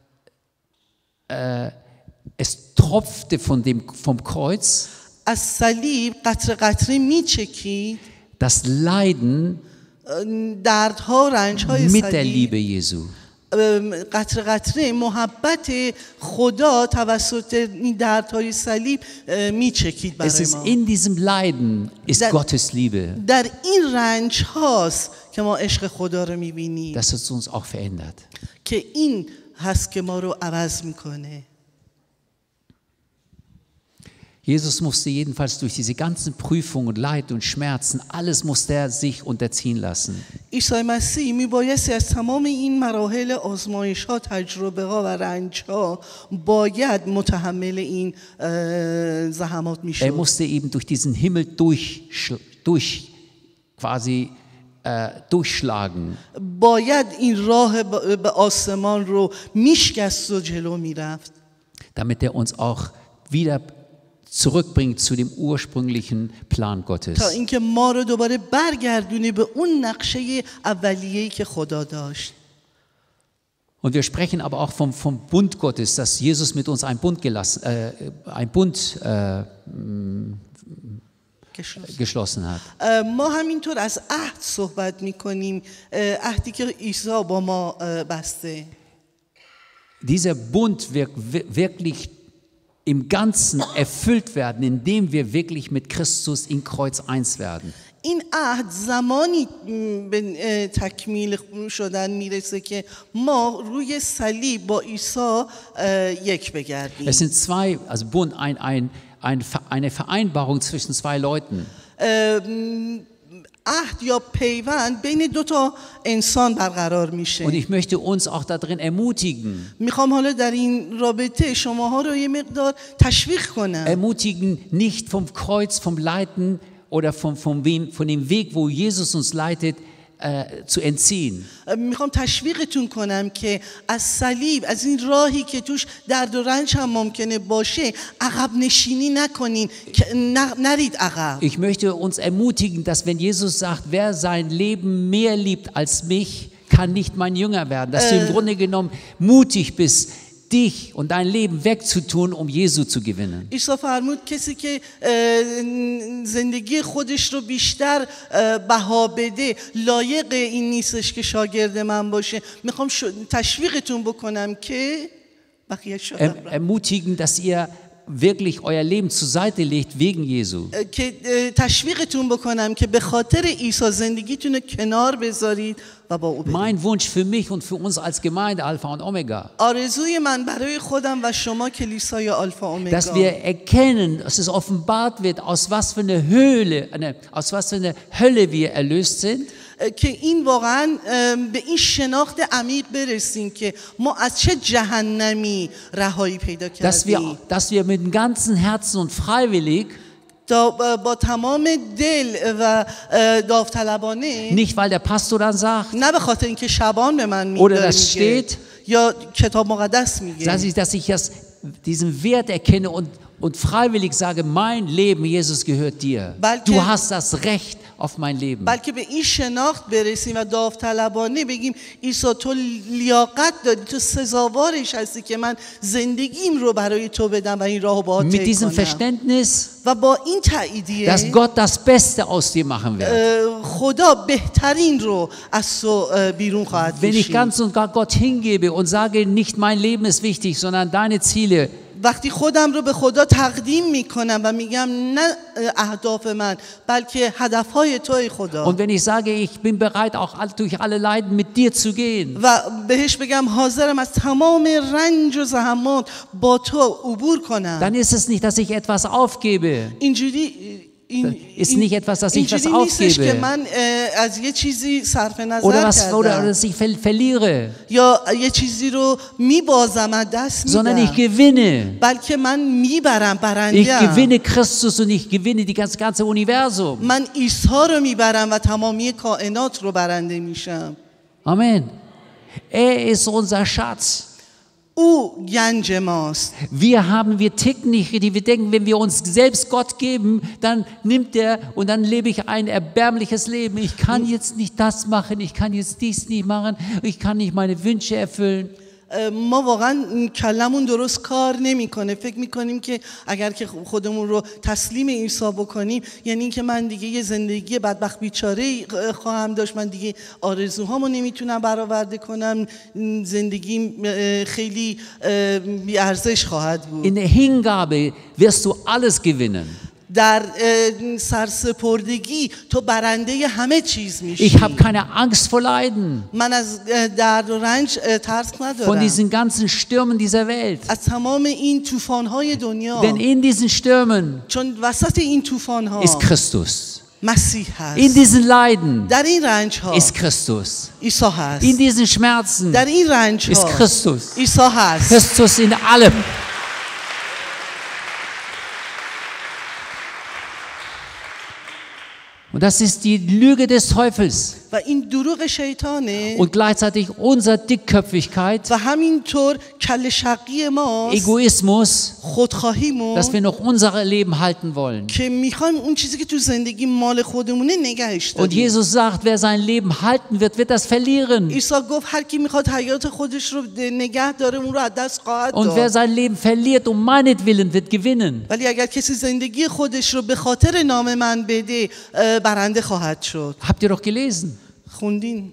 äh, es tropfte von dem, vom Kreuz, از صلیب قطره قطره میچکید das Leiden دردها رنجهای mit der صلیب Liebe Jesu. قطره قطره محبت خدا توسط این دردهای صلیب میچکید Es برای ist ما. in diesem Leiden ist در- Gottes Liebe, در این رنج هاست که ما عشق خدا رو میبینیم dass es uns auch verändert. که این هست که ما رو عوض میکنه. Jesus musste jedenfalls durch diese ganzen Prüfungen, Leid und Schmerzen, alles musste er sich unterziehen lassen. عیسی مسیح میبایستی از تمام این مراحل آزمایش‌ها، تجربه‌ها و رنج‌ها باید متحمل این زحمات میشد. Er musste eben durch diesen Himmel durch, durch quasi äh, durchschlagen. باید این راه به آسمان رو میشکست و جلو میرفت. Damit er uns auch wieder zurückbringt zu dem ursprünglichen Plan Gottes. تا اینکه ما رو دوباره برگردونه به اون نقشه اولیه‌ای که خدا داشت. Und wir sprechen aber auch vom, vom Bund Gottes, dass Jesus mit uns ein Bund gelassen, äh, ein Bund äh, geschlossen hat. ما همینطور از عهد صحبت می‌کنیم، عهدی که عیسی با ما بسته. Dieser Bund wird wirklich im Ganzen erfüllt werden, indem wir wirklich mit Christus in Kreuz eins werden. این عهد زمانی به تکمیل شدن میرسه که ما روی صلیب با عیسی یک بگردیم. Es sind zwei, also Bund, ein, ein, ein, eine Vereinbarung zwischen zwei Leuten. عهد یا پیوند بین دو تا انسان برقرار میشه. Und ich möchte uns auch darin ermutigen. میخوام حالا در این رابطه شماها رو یه مقدار تشویق کنم. Ermutigen, nicht vom Kreuz, vom Leiden oder vom, vom, von dem Weg, wo Jesus uns leitet, äh, zu entziehen. میخوام تشویقتون کنم که از صلیب، از این راهی که توش درد و رنج هم ممکنه باشه، عقب نشینی نکنین، نرید عقب. Ich möchte uns ermutigen, dass wenn Jesus sagt, wer sein Leben mehr liebt als mich, kann nicht mein Jünger werden. Dass du im Grunde genommen mutig bist, dich und dein Leben wegzutun, um Jesu zu gewinnen. عیسی فرمود کسی که زندگی خودش رو بیشتر بها بده لایق این نیستش که شاگرد من باشه. میخوام تشویقتون بکنم که بقیه شدم ermutigen, dass ihr wirklich euer Leben zur Seite legt wegen Jesu. که تشویقتون بکنم که به خاطر عیسی زندگیتون رو کنار بذارید و با او برید. Mein Wunsch für mich und für uns als Gemeinde Alpha und Omega. آرزوی من برای خودم و شما کلیسای آلفا اومگا. Dass wir erkennen, dass es offenbart wird, aus was für eine Höhle, eine, aus was für eine Hölle wir erlöst sind. که این واقعا به این شناخت عمیق برسیم که ما از چه جهنمی رهایی پیدا کردیم. Dass wir, dass wir mit dem ganzen Herzen und freiwillig با تمام دل و داوطلبانه، nicht weil der Pastor dann sagt, نه به خاطر اینکه شبان به من میگه oder das steht, یا کتاب مقدس میگه، dass ich, dass ich das, diesen Wert erkenne und, und freiwillig sage, mein Leben, Jesus, gehört dir. Du hast das Recht auf mein Leben. بلکه به این شناخت برسیم و داوطلبانه بگیم عیسی تو لیاقت داری، تو سزاوارش هستی که من زندگیم رو برای تو بدم و این راهو باهات طی کنم. Mit diesem Verständnis, و با این تاییدیه dass Gott das Beste aus dir machen wird. خدا بهترین رو از تو بیرون خواهد کشید. Wenn ich کشید. ganz und gar Gott hingebe und sage, nicht mein Leben ist wichtig, sondern deine Ziele. وقتی خودم رو به خدا تقدیم میکنم و میگم نه اهداف من بلکه هدفهای توی خدا. Und wenn ich sage, ich bin bereit auch durch alle Leiden mit dir zu gehen. و بهش بگم حاضرم از تمام رنج و زحمات با تو عبور کنم. Dann ist es nicht, dass ich etwas aufgebe. اینجوری این ist nicht etwas, dass ich was aufgebe. من از یه چیزی صرف نظر oder was کردم. oder dass ich verliere. یا یه چیزی رو میبازم از دست میدم. sondern ich gewinne. بلکه من میبرم، برنده Ich gewinne Christus und ich gewinne die ganze ganze Universum. من عیسی رو میبرم و تمامی کائنات رو برنده میشم. Amen. Er ist unser Schatz. او گنج ماست. Wir haben, wir ticken nicht, wir denken, wenn wir uns selbst Gott geben, dann nimmt er und dann lebe ich ein erbärmliches Leben. Ich kann jetzt nicht das machen, ich kann jetzt dies nicht machen, ich kann nicht meine Wünsche erfüllen. ما واقعا کلمون درست کار نمیکنه. فکر میکنیم که اگر که خودمون رو تسلیم عیسی بکنیم یعنی اینکه من دیگه یه زندگی بدبخت بیچاره خواهم داشت، من دیگه آرزوهامو نمیتونم برآورده کنم، زندگیم خیلی بی ارزش خواهد بود. In der Hingabe wirst du alles gewinnen. در سرسپردگی تو برنده همه چیز میشی. Ich habe keine Angst vor Leiden. من از درد و رنج ترس Von ندارم. diesen ganzen Stürmen dieser Welt. از تمام این طوفان‌های دنیا. Denn in diesen Stürmen چون وسط این طوفان‌ها ist Christus. مسیح هست. In diesen Leiden در این رنج‌ها ist Christus. عیسی هست. In diesen Schmerzen در این ist رنج‌ها Christus. عیسی هست. Christus in allem. Und das ist die Lüge des Teufels. و این دروغ شیطانه. Und gleichzeitig unsere Dickköpfigkeit, و همینطور کل شقی ما Egoismus, خودخواهیمون dass wir noch unser Leben halten wollen. که میخوایم اون چیزی که تو زندگی مال خودمونه نگهش Und داریم. Jesus sagt, wer sein Leben halten wird, wird das verlieren. عیسی گفت هر کی میخواد حیات خودش رو نگه داره اون رو از دست خواهد Und wer داد. sein Leben verliert um meinetwillen, wird gewinnen. ولی اگر کسی زندگی خودش رو به خاطر نام من بده برنده خواهد شد. Habt ihr doch gelesen. خوندین؟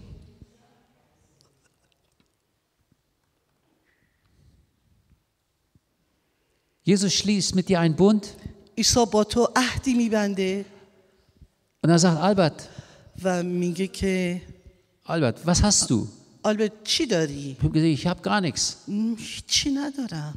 Jesus schließt mit dir einen Bund عیسی با تو عهدی میبنده und er sagt, Albert, و میگه که Albert, was hast du? آلبرت چی داری؟ Ich habe gesagt, ich habe gar nichts. م، هیچی ندارم.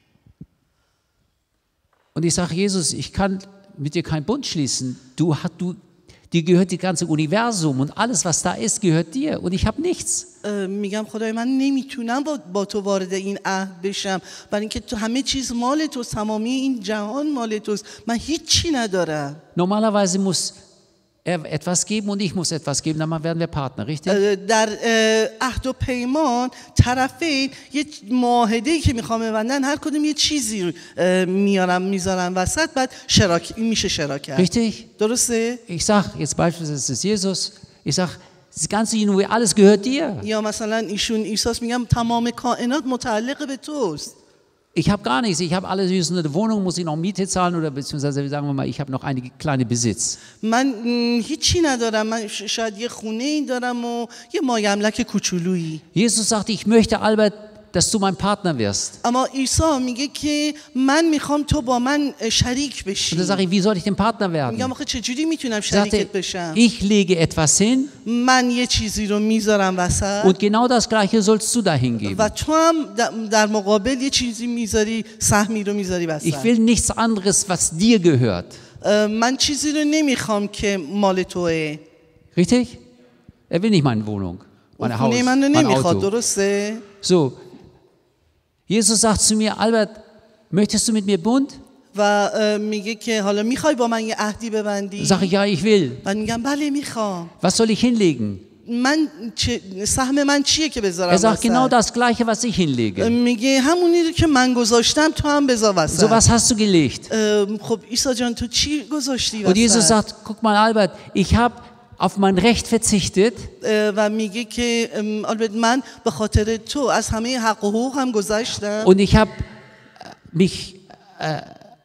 Und ich sage, Jesus, ich kann mit dir keinen Bund schließen. Du, du, dir gehört das ganze Universum und alles, was da ist, gehört dir. Und ich habe nichts. میگم خدای من نمیتونم با, با تو وارد این عهد بشم برای اینکه تو همه چیز مال توست، تمامی این جهان مال توست، من هیچی ندارم. Normalerweise muss er etwas geben und ich muss etwas geben, dann werden wir Partner, richtig? در عهد و پیمان طرفین یه معاهده‌ای که میخوام ببندن هر کدوم یه چیزی میارم میذارم وسط، بعد شراکت میشه شراکت. Richtig? درسته؟ Ich sage, jetzt beispielsweise ist Jesus, ich sage, das ganze Universum, alles gehört dir. یا مثلا ایشون عیساس میگم تمام کائنات متعلق به توست. Ich habe gar nichts, ich habe alles, höchstens eine Wohnung, muss ich noch Miete zahlen oder beziehungsweise sagen wir mal, ich habe noch einige kleine Besitz. من هیچی ندارم، من شاید یه خونه ای دارم و یه مایملک کوچولویی. Jesus sagte, ich möchte, Albert, dass du mein Partner wirst. اما عیسی میگه که من میخوام تو با من شریک بشی. Und dann sage ich, wie soll ich denn Partner werden? میگم آخه چجوری میتونم Sagte, شریکت بشم؟ ich lege etwas hin من یه چیزی رو میذارم وسط und genau das Gleiche sollst du dahin و geben. تو هم در مقابل یه چیزی میذاری، سهمی رو میذاری Ich وسط. will nichts anderes, was dir gehört. من چیزی رو نمیخوام که مال توه. Richtig? Er will nicht meine Wohnung, meine Haus, خونه من رو mein نمیخواد، Auto. درسته؟ So, Jesus sagt zu mir, Albert, möchtest du mit mir Bund? و میگه که حالا میخوای با من یه عهدی ببندی؟ Sag ich, ja, ich will. من میگم بله میخوام. Was soll ich hinlegen? من چه سهم من چیه که بذارم Er sagt, genau وسط؟ das Gleiche, was ich hinlege. میگه همونی رو که من گذاشتم تو هم بذار وسط. So, was hast du gelegt? خب عیسی جان تو چی گذاشتی Und Jesus وسط؟ sagt, guck mal, Albert, ich habe auf mein Recht verzichtet و میگه که آلبرت من به خاطر تو از همه حق و حقوق هم گذاشتم und ich habe mich äh,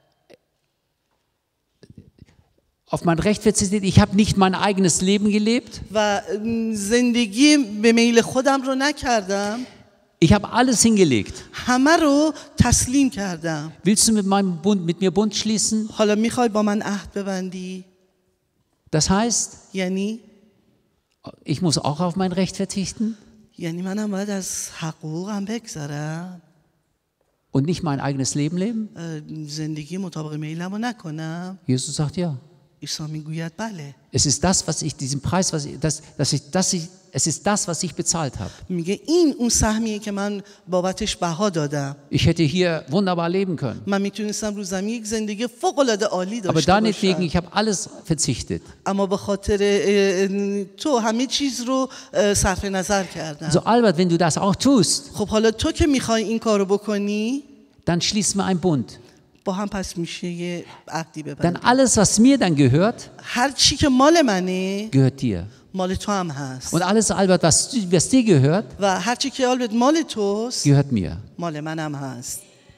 auf mein Recht verzichtet. Ich habe nicht mein eigenes Leben gelebt. و زندگی به میل خودم رو نکردم. Ich habe alles hingelegt. همه رو تسلیم کردم. Willst du mit meinem Bund, mit mir Bund schließen? حالا میخوای با من عهد ببندی؟ Das heißt, یعنی ich muss auch auf mein Recht verzichten یعنی منم باید از حق و حقوقم بگذارم، und nicht mein eigenes Leben leben? زندگی مطابق میلم رو نکنم. Jesus sagt ja. عیسی میگوید بله. Es ist das, was ich diesen Preis, was ich, das, dass ich, dass ich, es ist das, was ich bezahlt habe. میگه این اون سهمیه که من بابتش بها دادم. Ich hätte hier wunderbar leben können. من میتونستم رو زمین یک زندگی فوق العاده عالی Aber داشته deinetwegen, باشم. ich habe alles verzichtet. اما به خاطر تو همه چیز رو صرف نظر کردم. So Albert, wenn du das auch tust, خب حالا تو که میخوای این کارو بکنی، dann schließen wir einen Bund. با هم پس میشه یه عقدی Dann ببندیم. alles, was mir dann gehört, هر چی که مال منه gehört dir. مال تو هم هست Und alles, Albert, was, was dir gehört, و هر چی که آلبرت مال توست gehört mir. مال منم هست.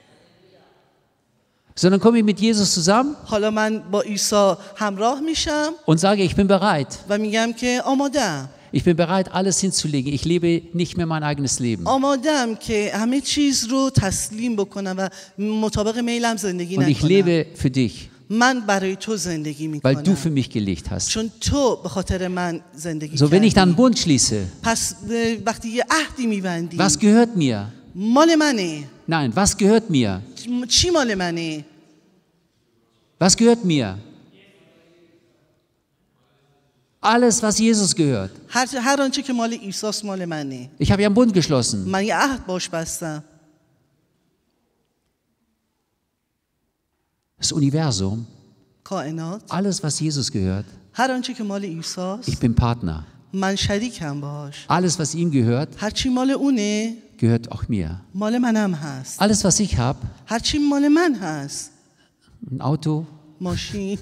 So, dann komme ich mit Jesus zusammen حالا من با عیسی همراه میشم und sage, ich bin bereit. و میگم که آمادم. Ich bin bereit, alles hinzulegen. Ich lebe nicht mehr mein eigenes Leben. آمادم که همه چیز رو تسلیم بکنم و مطابق میلم زندگی Und ich نکنم lebe für dich. من برای تو زندگی weil du میکنم für mich gelebt hast. چون تو به خاطر من زندگی So, wenn ich dann einen کردی. Bund schließe, پس اه، وقتی یه عهدی میبندی was gehört mir? مال منه. Nein, was gehört mir? چی مال منه؟ Was gehört mir? Alles, was Jesus gehört. هر هر آنچه که مال عیسی مال منه. Ich habe ja einen Bund geschlossen. من یه عهد باش بستم. Das Universum, کائنات، alles, was Jesus gehört, هر آنچه که مال عیسی ich bin Partner. من شریکم باش. Alles, was ihm gehört, هر چی مال اونه gehört auch mir. مال منم هست. Alles, was ich habe, هر چی مال من هست. ein Auto, ماشین،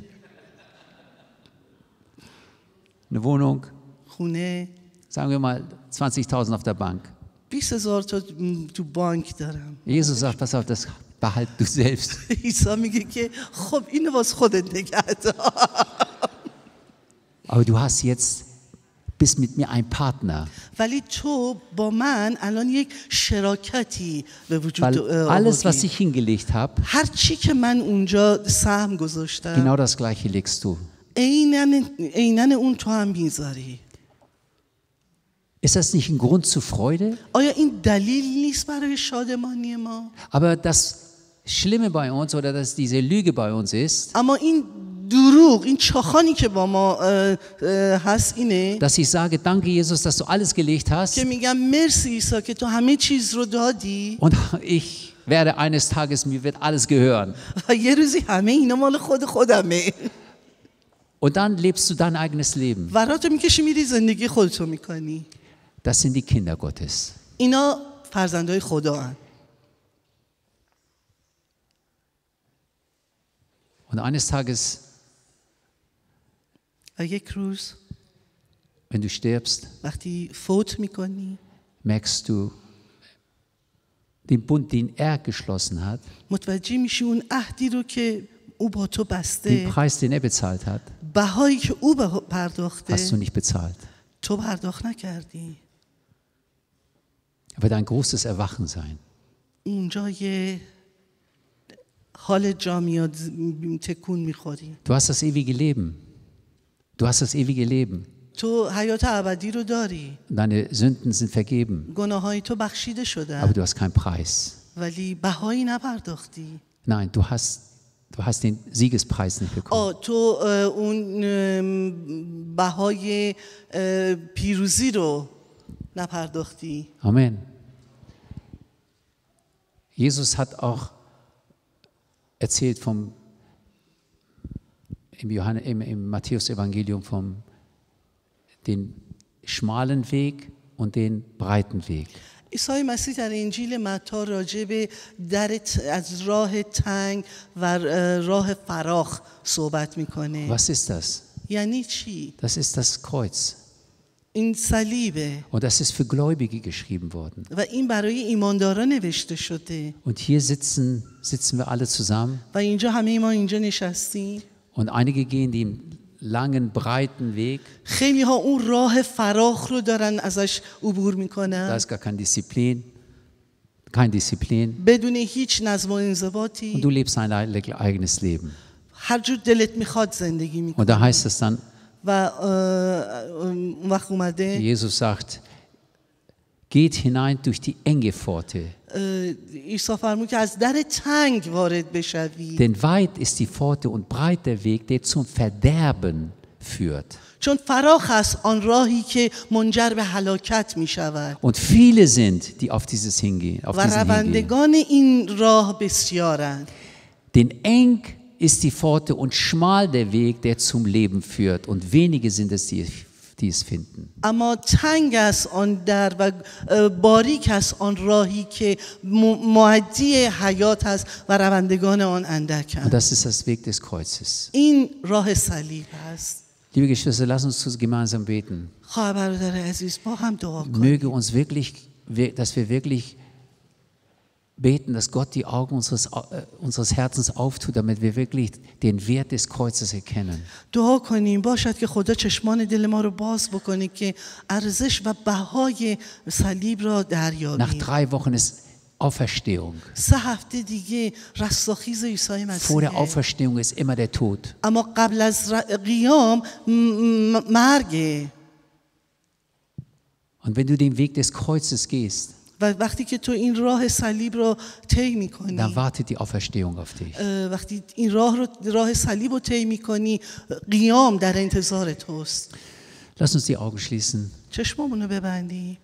eine Wohnung, خونه، sagen wir mal zwanzigtausend auf der Bank. بیست هزار تا تو بانک دارم. Jesus sagt, pass auf, das behalt du selbst. عیسی میگه که خب اینو واسه خودت نگه دار. Aber du hast jetzt, bist mit mir ein Partner. ولی تو با من الان یک شراکتی به وجود Weil alles, was آوردی. ich hingelegt habe, هر چی که من اونجا سهم گذاشتم genau das Gleiche legst du. عینن عینن اون تو هم میذاری. Ist das nicht ein Grund zur Freude? آیا این دلیل نیست برای شادمانی ما؟ Aber das Schlimme bei uns oder dass diese Lüge bei uns ist, اما این دروغ، این چاخانی که با ما اه، اه، هست اینه dass ich sage, danke Jesus, dass du alles gelegt hast که میگم مرسی عیسی که تو همه چیز رو دادی und ich werde eines Tages, mir wird alles gehören. و یه روزی همه اینا مال خود خودمه. Und dann lebst du dein eigenes Leben. وراتو میکشی میری زندگی خودتو میکنی. Das sind die Kinder Gottes. اینا فرزندای خدا هن. Und eines Tages, و یک روز wenn du stirbst, وقتی فوت میکنی merkst du den Bund, den er geschlossen hat, متوجه میشی اون عهدی رو که او با تو den بسته، Preis, den er bezahlt hat, بهایی که او به- پرداخته hast du nicht bezahlt. تو پرداخت نکردی. Wird ein großes Erwachen sein. اونجا یه حال جا میاد، تکون میخوری. Du hast das ewige Leben. Du hast das ewige Leben. تو حیات ابدی رو داری، Deine Sünden sind vergeben, گناههای تو بخشیده شده aber du hast keinen Preis. ولی بهایی نپرداختی. Nein, du hast, du hast den Siegespreis nicht bekommen. آه تو اه، اون ام، بهای اه، پیروزی رو نپرداختی. Amen. Jesus hat auch erzählt vom, im, Johannes, im, im Matthäus-Evangelium vom den schmalen Weg und den breiten Weg. عیسی مسیح در انجیل متی راجع به در ت- از راه تنگ و اه، راه فراخ صحبت میکنه. Was ist das? یعنی چی؟ Das ist das Kreuz. این صلیبه Und das ist für Gläubige geschrieben worden. و این برای ایمانداران نوشته شده Und hier sitzen, sitzen wir alle zusammen و اینجا همه ما اینجا نشستیم. und einige gehen den langen, breiten Weg. خیلی ها اون راه فراخ رو دارن ازش عبور Da میکنن ist gar keine Disziplin, kein Disziplin. بدون هیچ نظم و Und انضباطی، du lebst dein eigenes Leben. هر جور دلت میخواد زندگی Und میکنی. da heißt es dann, و اه، اون وقت اومده Jesus sagt, geht hinein durch die enge Pforte. اه، عیسی فرمود که از در تنگ وارد بشوی، Denn weit ist die Pforte und breit der Weg, der zum Verderben führt. چون فراخ است آن راهی که منجر به هلاکت می شود Und viele sind, die auf dieses hingehen, auf و diesen hingehen. روندگان این راه بسیارند. Denn eng ist die Pforte und schmal der Weg, der zum Leben führt. Und wenige sind es, die, die es finden. اما تنگ است آن در و اه، باریک است آن راهی که م- معدی حیات است و روندگان آن Und اندکند. das ist das Weg des Kreuzes. این راه صلیب است. Liebe Geschwister, lass uns zu- gemeinsam beten. خواهر برادر عزیز با هم دعا کنیم. Möge uns wirklich, dass wir wirklich beten, dass Gott die Augen unseres, äh, unseres Herzens auftut, damit wir wirklich den Wert des Kreuzes erkennen. دعا کنیم باشد که خدا چشمان دل ما رو باز بکنه که ارزش و بهای صلیب را Nach دریابیم. drei Wochen ist Auferstehung. سه هفته دیگه رستاخیز عیسی Vor der مسیحه. Auferstehung ist immer der Tod. اما قبل از ر- قیام م- م- مرگه. Und wenn du den Weg des Kreuzes gehst, و وقتی که تو این راه صلیب رو طی میکنی، dann wartet die Auferstehung auf dich. وقتی این راه رو راه صلیب رو طی میکنی، قیام در انتظار توست. Lass uns die Augen schließen. چشمامون رو ببندی.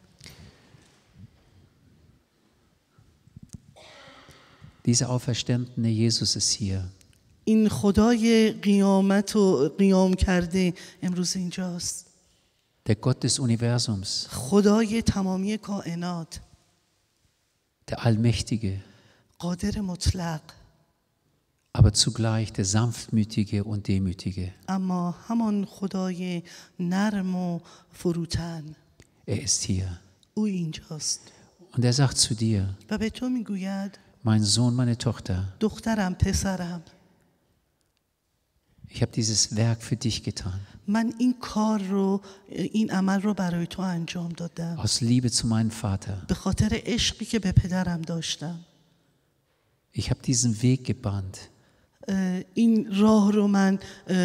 Dieser auferstandene Jesus ist hier. این خدای قیامت و قیام کرده امروز اینجاست. Der Gott des Universums, خدای تمامی کائنات، der Allmächtige, قادر مطلق، aber zugleich der Sanftmütige und Demütige. اما همان خدای نرم و فروتن. Er ist hier. او اینجاست Und er sagt zu dir, و به تو میگوید mein Sohn, meine Tochter, دخترم، پسرم، ich habe dieses Werk für dich getan. من این کار رو، این عمل رو برای تو انجام دادم Aus Liebe zu meinem Vater. به خاطر عشقی که به پدرم داشتم. Ich habe diesen Weg gebahnt. این راه رو من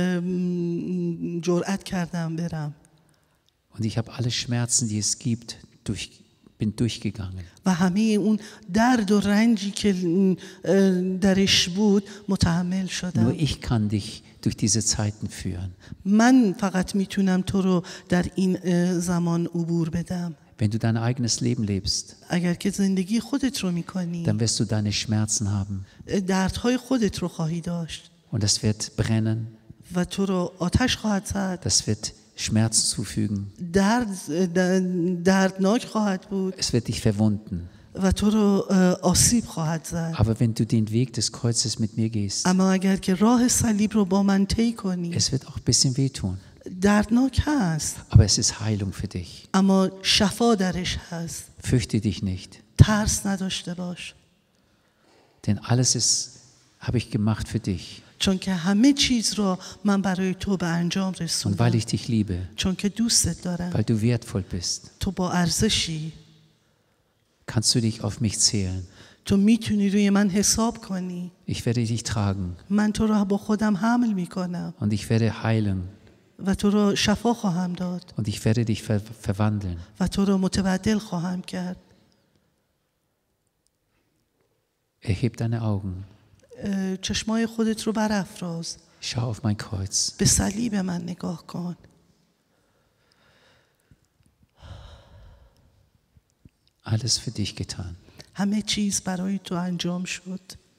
جرأت کردم برم Und ich habe alle Schmerzen, die es gibt, durch, bin durchgegangen. و همه اون درد و رنجی که درش بود متحمل Nur شدم. ich kann dich durch diese Zeiten führen. من فقط میتونم تو رو در این زمان عبور بدم. Wenn du dein eigenes Leben lebst, اگر که زندگی خودت رو میکنی، dann wirst du deine Schmerzen haben. دردهای خودت رو خواهی داشت Und das wird brennen, و تو رو آتش خواهد زد. das wird Schmerzen zufügen, درد دردناک خواهد بود es wird dich verwunden. و تو رو آسیب خواهد زد. Aber wenn du den Weg des Kreuzes mit mir gehst, اما اگر که راه صلیب رو با من طی کنی، es wird auch ein bisschen wehtun, دردناک هست aber es ist Heilung für dich. اما شفا درش هست. Fürchte dich nicht, ترس نداشته باش، denn alles ist, habe ich gemacht für dich. چون که همه چیز رو من برای تو به انجام Und weil رسوندم. ich dich liebe, چون که دوستت دارم، weil du wertvoll bist, تو با ارزشی، kannst du dich auf mich zählen. تو میتونی روی من حساب کنی. Ich werde dich tragen من تو رو با خودم حمل میکنم und ich werde heilen و تو رو شفا خواهم داد und ich werde dich ver verwandeln. و تو رو متبدل خواهم کرد. Erheb deine Augen, چشمای خودت رو برافراز، schau auf mein Kreuz. به صلیب من نگاه کن. Alles für dich getan. همه چیز برای تو انجام شد.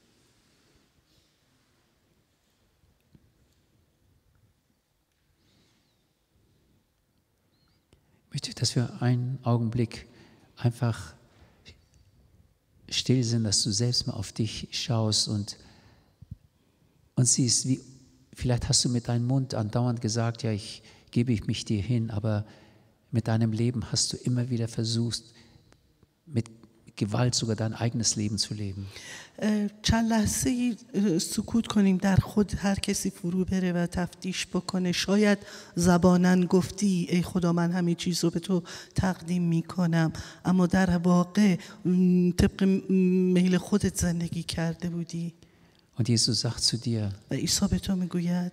Ich möchte, dass wir einen Augenblick einfach still sind, dass du selbst mal auf dich schaust und, und siehst, wie, vielleicht hast du mit deinem Mund andauernd gesagt, ja, ich gebe ich mich dir hin, aber mit deinem Leben hast du immer wieder versucht, mit Gewalt sogar dein eigenes Leben zu leben. چند لحظه سکوت کنیم، در خود هر کسی فرو بره و تفتیش بکنه. شاید زبانن گفتی ای خدا من همه چیز رو به تو تقدیم میکنم، اما در واقع طبق میل خودت زندگی کرده بودی. Und Jesus sagt zu dir, و عیسی به تو میگوید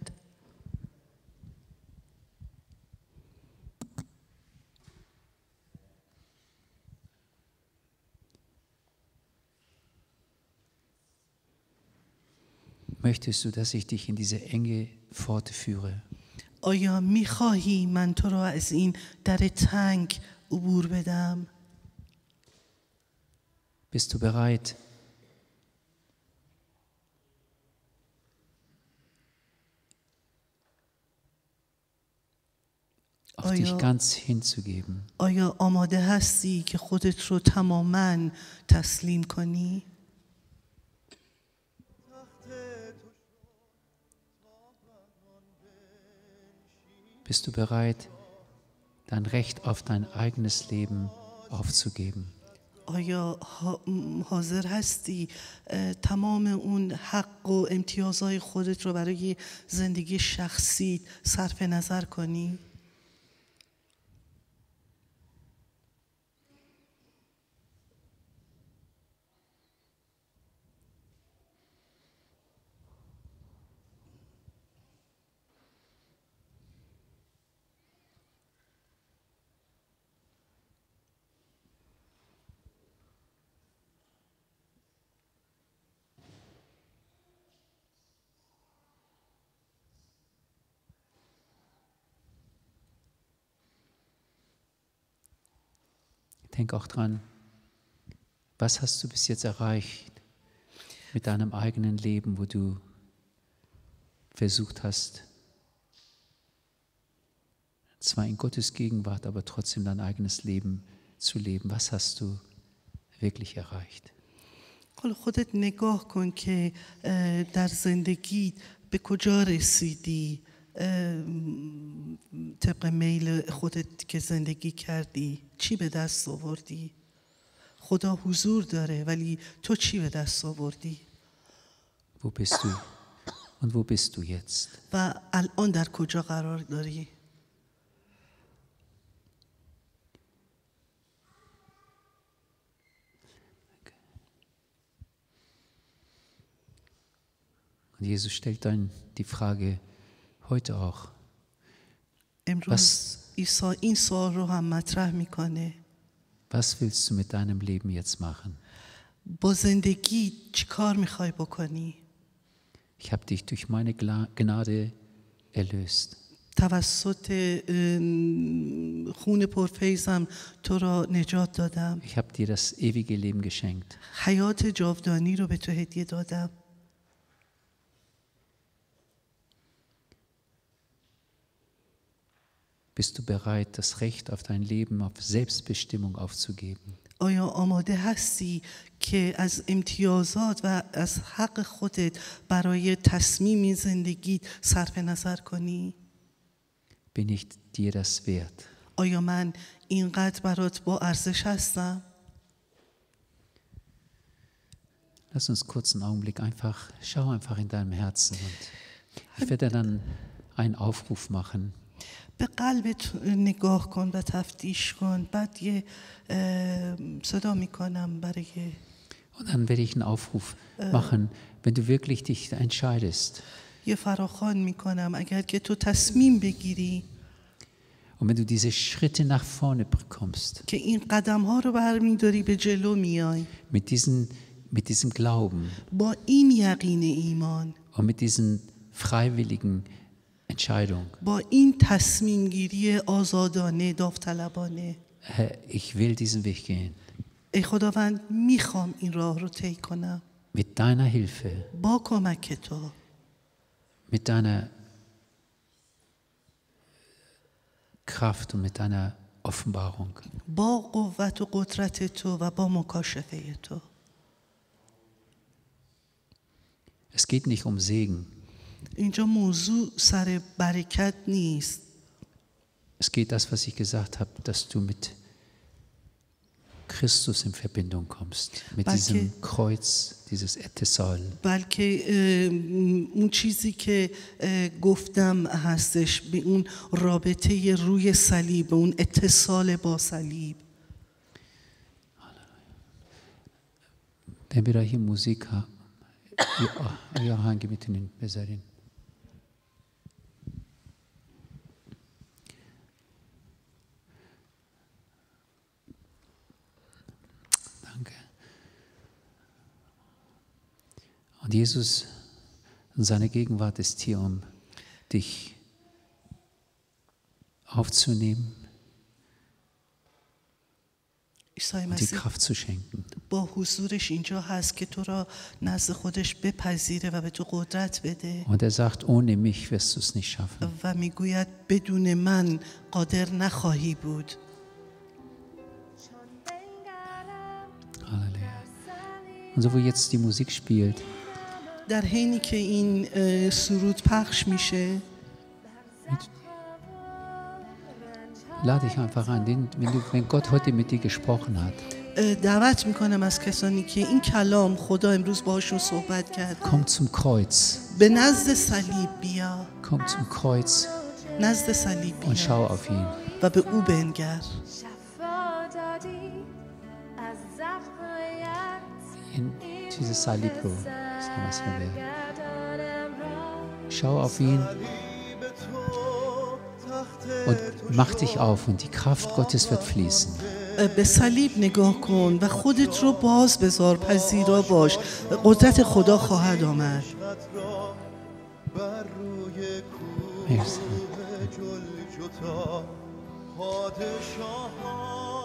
möchtest du, dass ich dich in diese enge Pforte führe? آیا میخواهی من تو را از این در تنگ عبور بدم؟ Bist du bereit, auf آیا- dich ganz hinzugeben? آیا آماده هستی که خودت رو تماماً تسلیم کنی؟ Bist du bereit, dein Recht auf dein eigenes Leben aufzugeben? آیا حاضر هستی تمام اون حق و امتیازهای خودت رو برای زندگی شخصی صرف نظر کنی؟ denk auch dran, was hast du bis jetzt erreicht mit deinem eigenen Leben, wo du versucht hast, zwar in Gottes Gegenwart, aber trotzdem dein eigenes Leben zu leben. Was hast du wirklich erreicht? حالا خودت نگاه کن که در زندگی به کجا رسیدی طبق میل خودت که زندگی کردی، چی به دست آوردی؟ خدا حضور داره ولی تو چی به دست آوردی؟ Wo bist du und wo bist du jetzt? و الان در کجا قرار داری؟ Und Jesus stellt dann die Frage heute auch. امروز عیسی این سوال رو هم مطرح میکنه. Was willst du mit deinem Leben jetzt machen? با زندگی چی کار میخوای بکنی؟ Ich habe dich durch meine Gnade erlöst. توسط خون پرفیضم تو را نجات دادم. Ich habe dir das ewige Leben geschenkt. حیات جاودانی رو به تو هدیه دادم. Bist du bereit, das Recht auf dein Leben, auf Selbstbestimmung aufzugeben? آیا آماده هستی که از امتیازات و از حق خودت برای تصمیم زندگیت صرف نظر کنی؟ Bin ich dir das wert? آیا من اینقدر برات با ارزش هستم؟ Lass uns kurz einen Augenblick einfach, schau einfach in deinem Herzen und ich werde dann einen Aufruf machen. به قلبت نگاه کن و تفتیش کن. بعد یه صدا میکنم برای Und dann werde ich einen Aufruf machen, wenn du wirklich dich entscheidest. یه فراخوان میکنم اگر که تو تصمیم بگیری Und wenn du diese Schritte nach vorne bekommst. که این قدم ها رو برمیداری به جلو میای. Mit diesen, mit diesem Glauben. با این یقین ایمان. Und mit diesen freiwilligen Entscheidung. با این تصمیم گیری آزادانه داوطلبانه. Herr, ich will diesen Weg gehen. ای خداوند میخوام این راه رو طی کنم. Mit deiner Hilfe. با کمک تو. Mit deiner Kraft und mit deiner Offenbarung. با قوت و قدرت تو و با مکاشفه تو. Es geht nicht um Segen. اینجا موضوع سر برکت نیست. Es geht das, was ich gesagt habe, dass du mit Christus in Verbindung kommst, mit diesem Kreuz, dieses اتصال. بلکه اون چیزی که گفتم هستش به اون رابطه روی صلیب، اون اتصال با صلیب. Wenn wir da hier Musik haben, یا آهنگ میتونین بذارین. Danke. Und Jesus und seine Gegenwart ist hier, um dich aufzunehmen und die Kraft zu schenken. با حضورش اینجا هست که تو را نزد خودش بپذیره و به تو قدرت بده. Und er sagt, ohne mich wirst du es nicht schaffen. و میگوید بدون من قادر نخواهی بود. Halleluja. Und so, wo jetzt die Musik spielt, در حینی که این سرود پخش میشه، lade ich einfach an, den, wenn, du, wenn Gott heute mit dir gesprochen hat. دعوت میکنم از کسانی که این کلام خدا امروز باهاشون صحبت کرد. Komm zum Kreuz. به نزد صلیب بیا. Komm zum Kreuz. نزد صلیب بیا. Und schau auf ihn. و به او بنگر. In dieses Salib, schau auf ihn und mach dich auf und die Kraft Gottes wird fließen. به صلیب نگاه کن و خودت رو باز بذار، پذیرا باش، قدرت خدا خواهد آمد. Merci.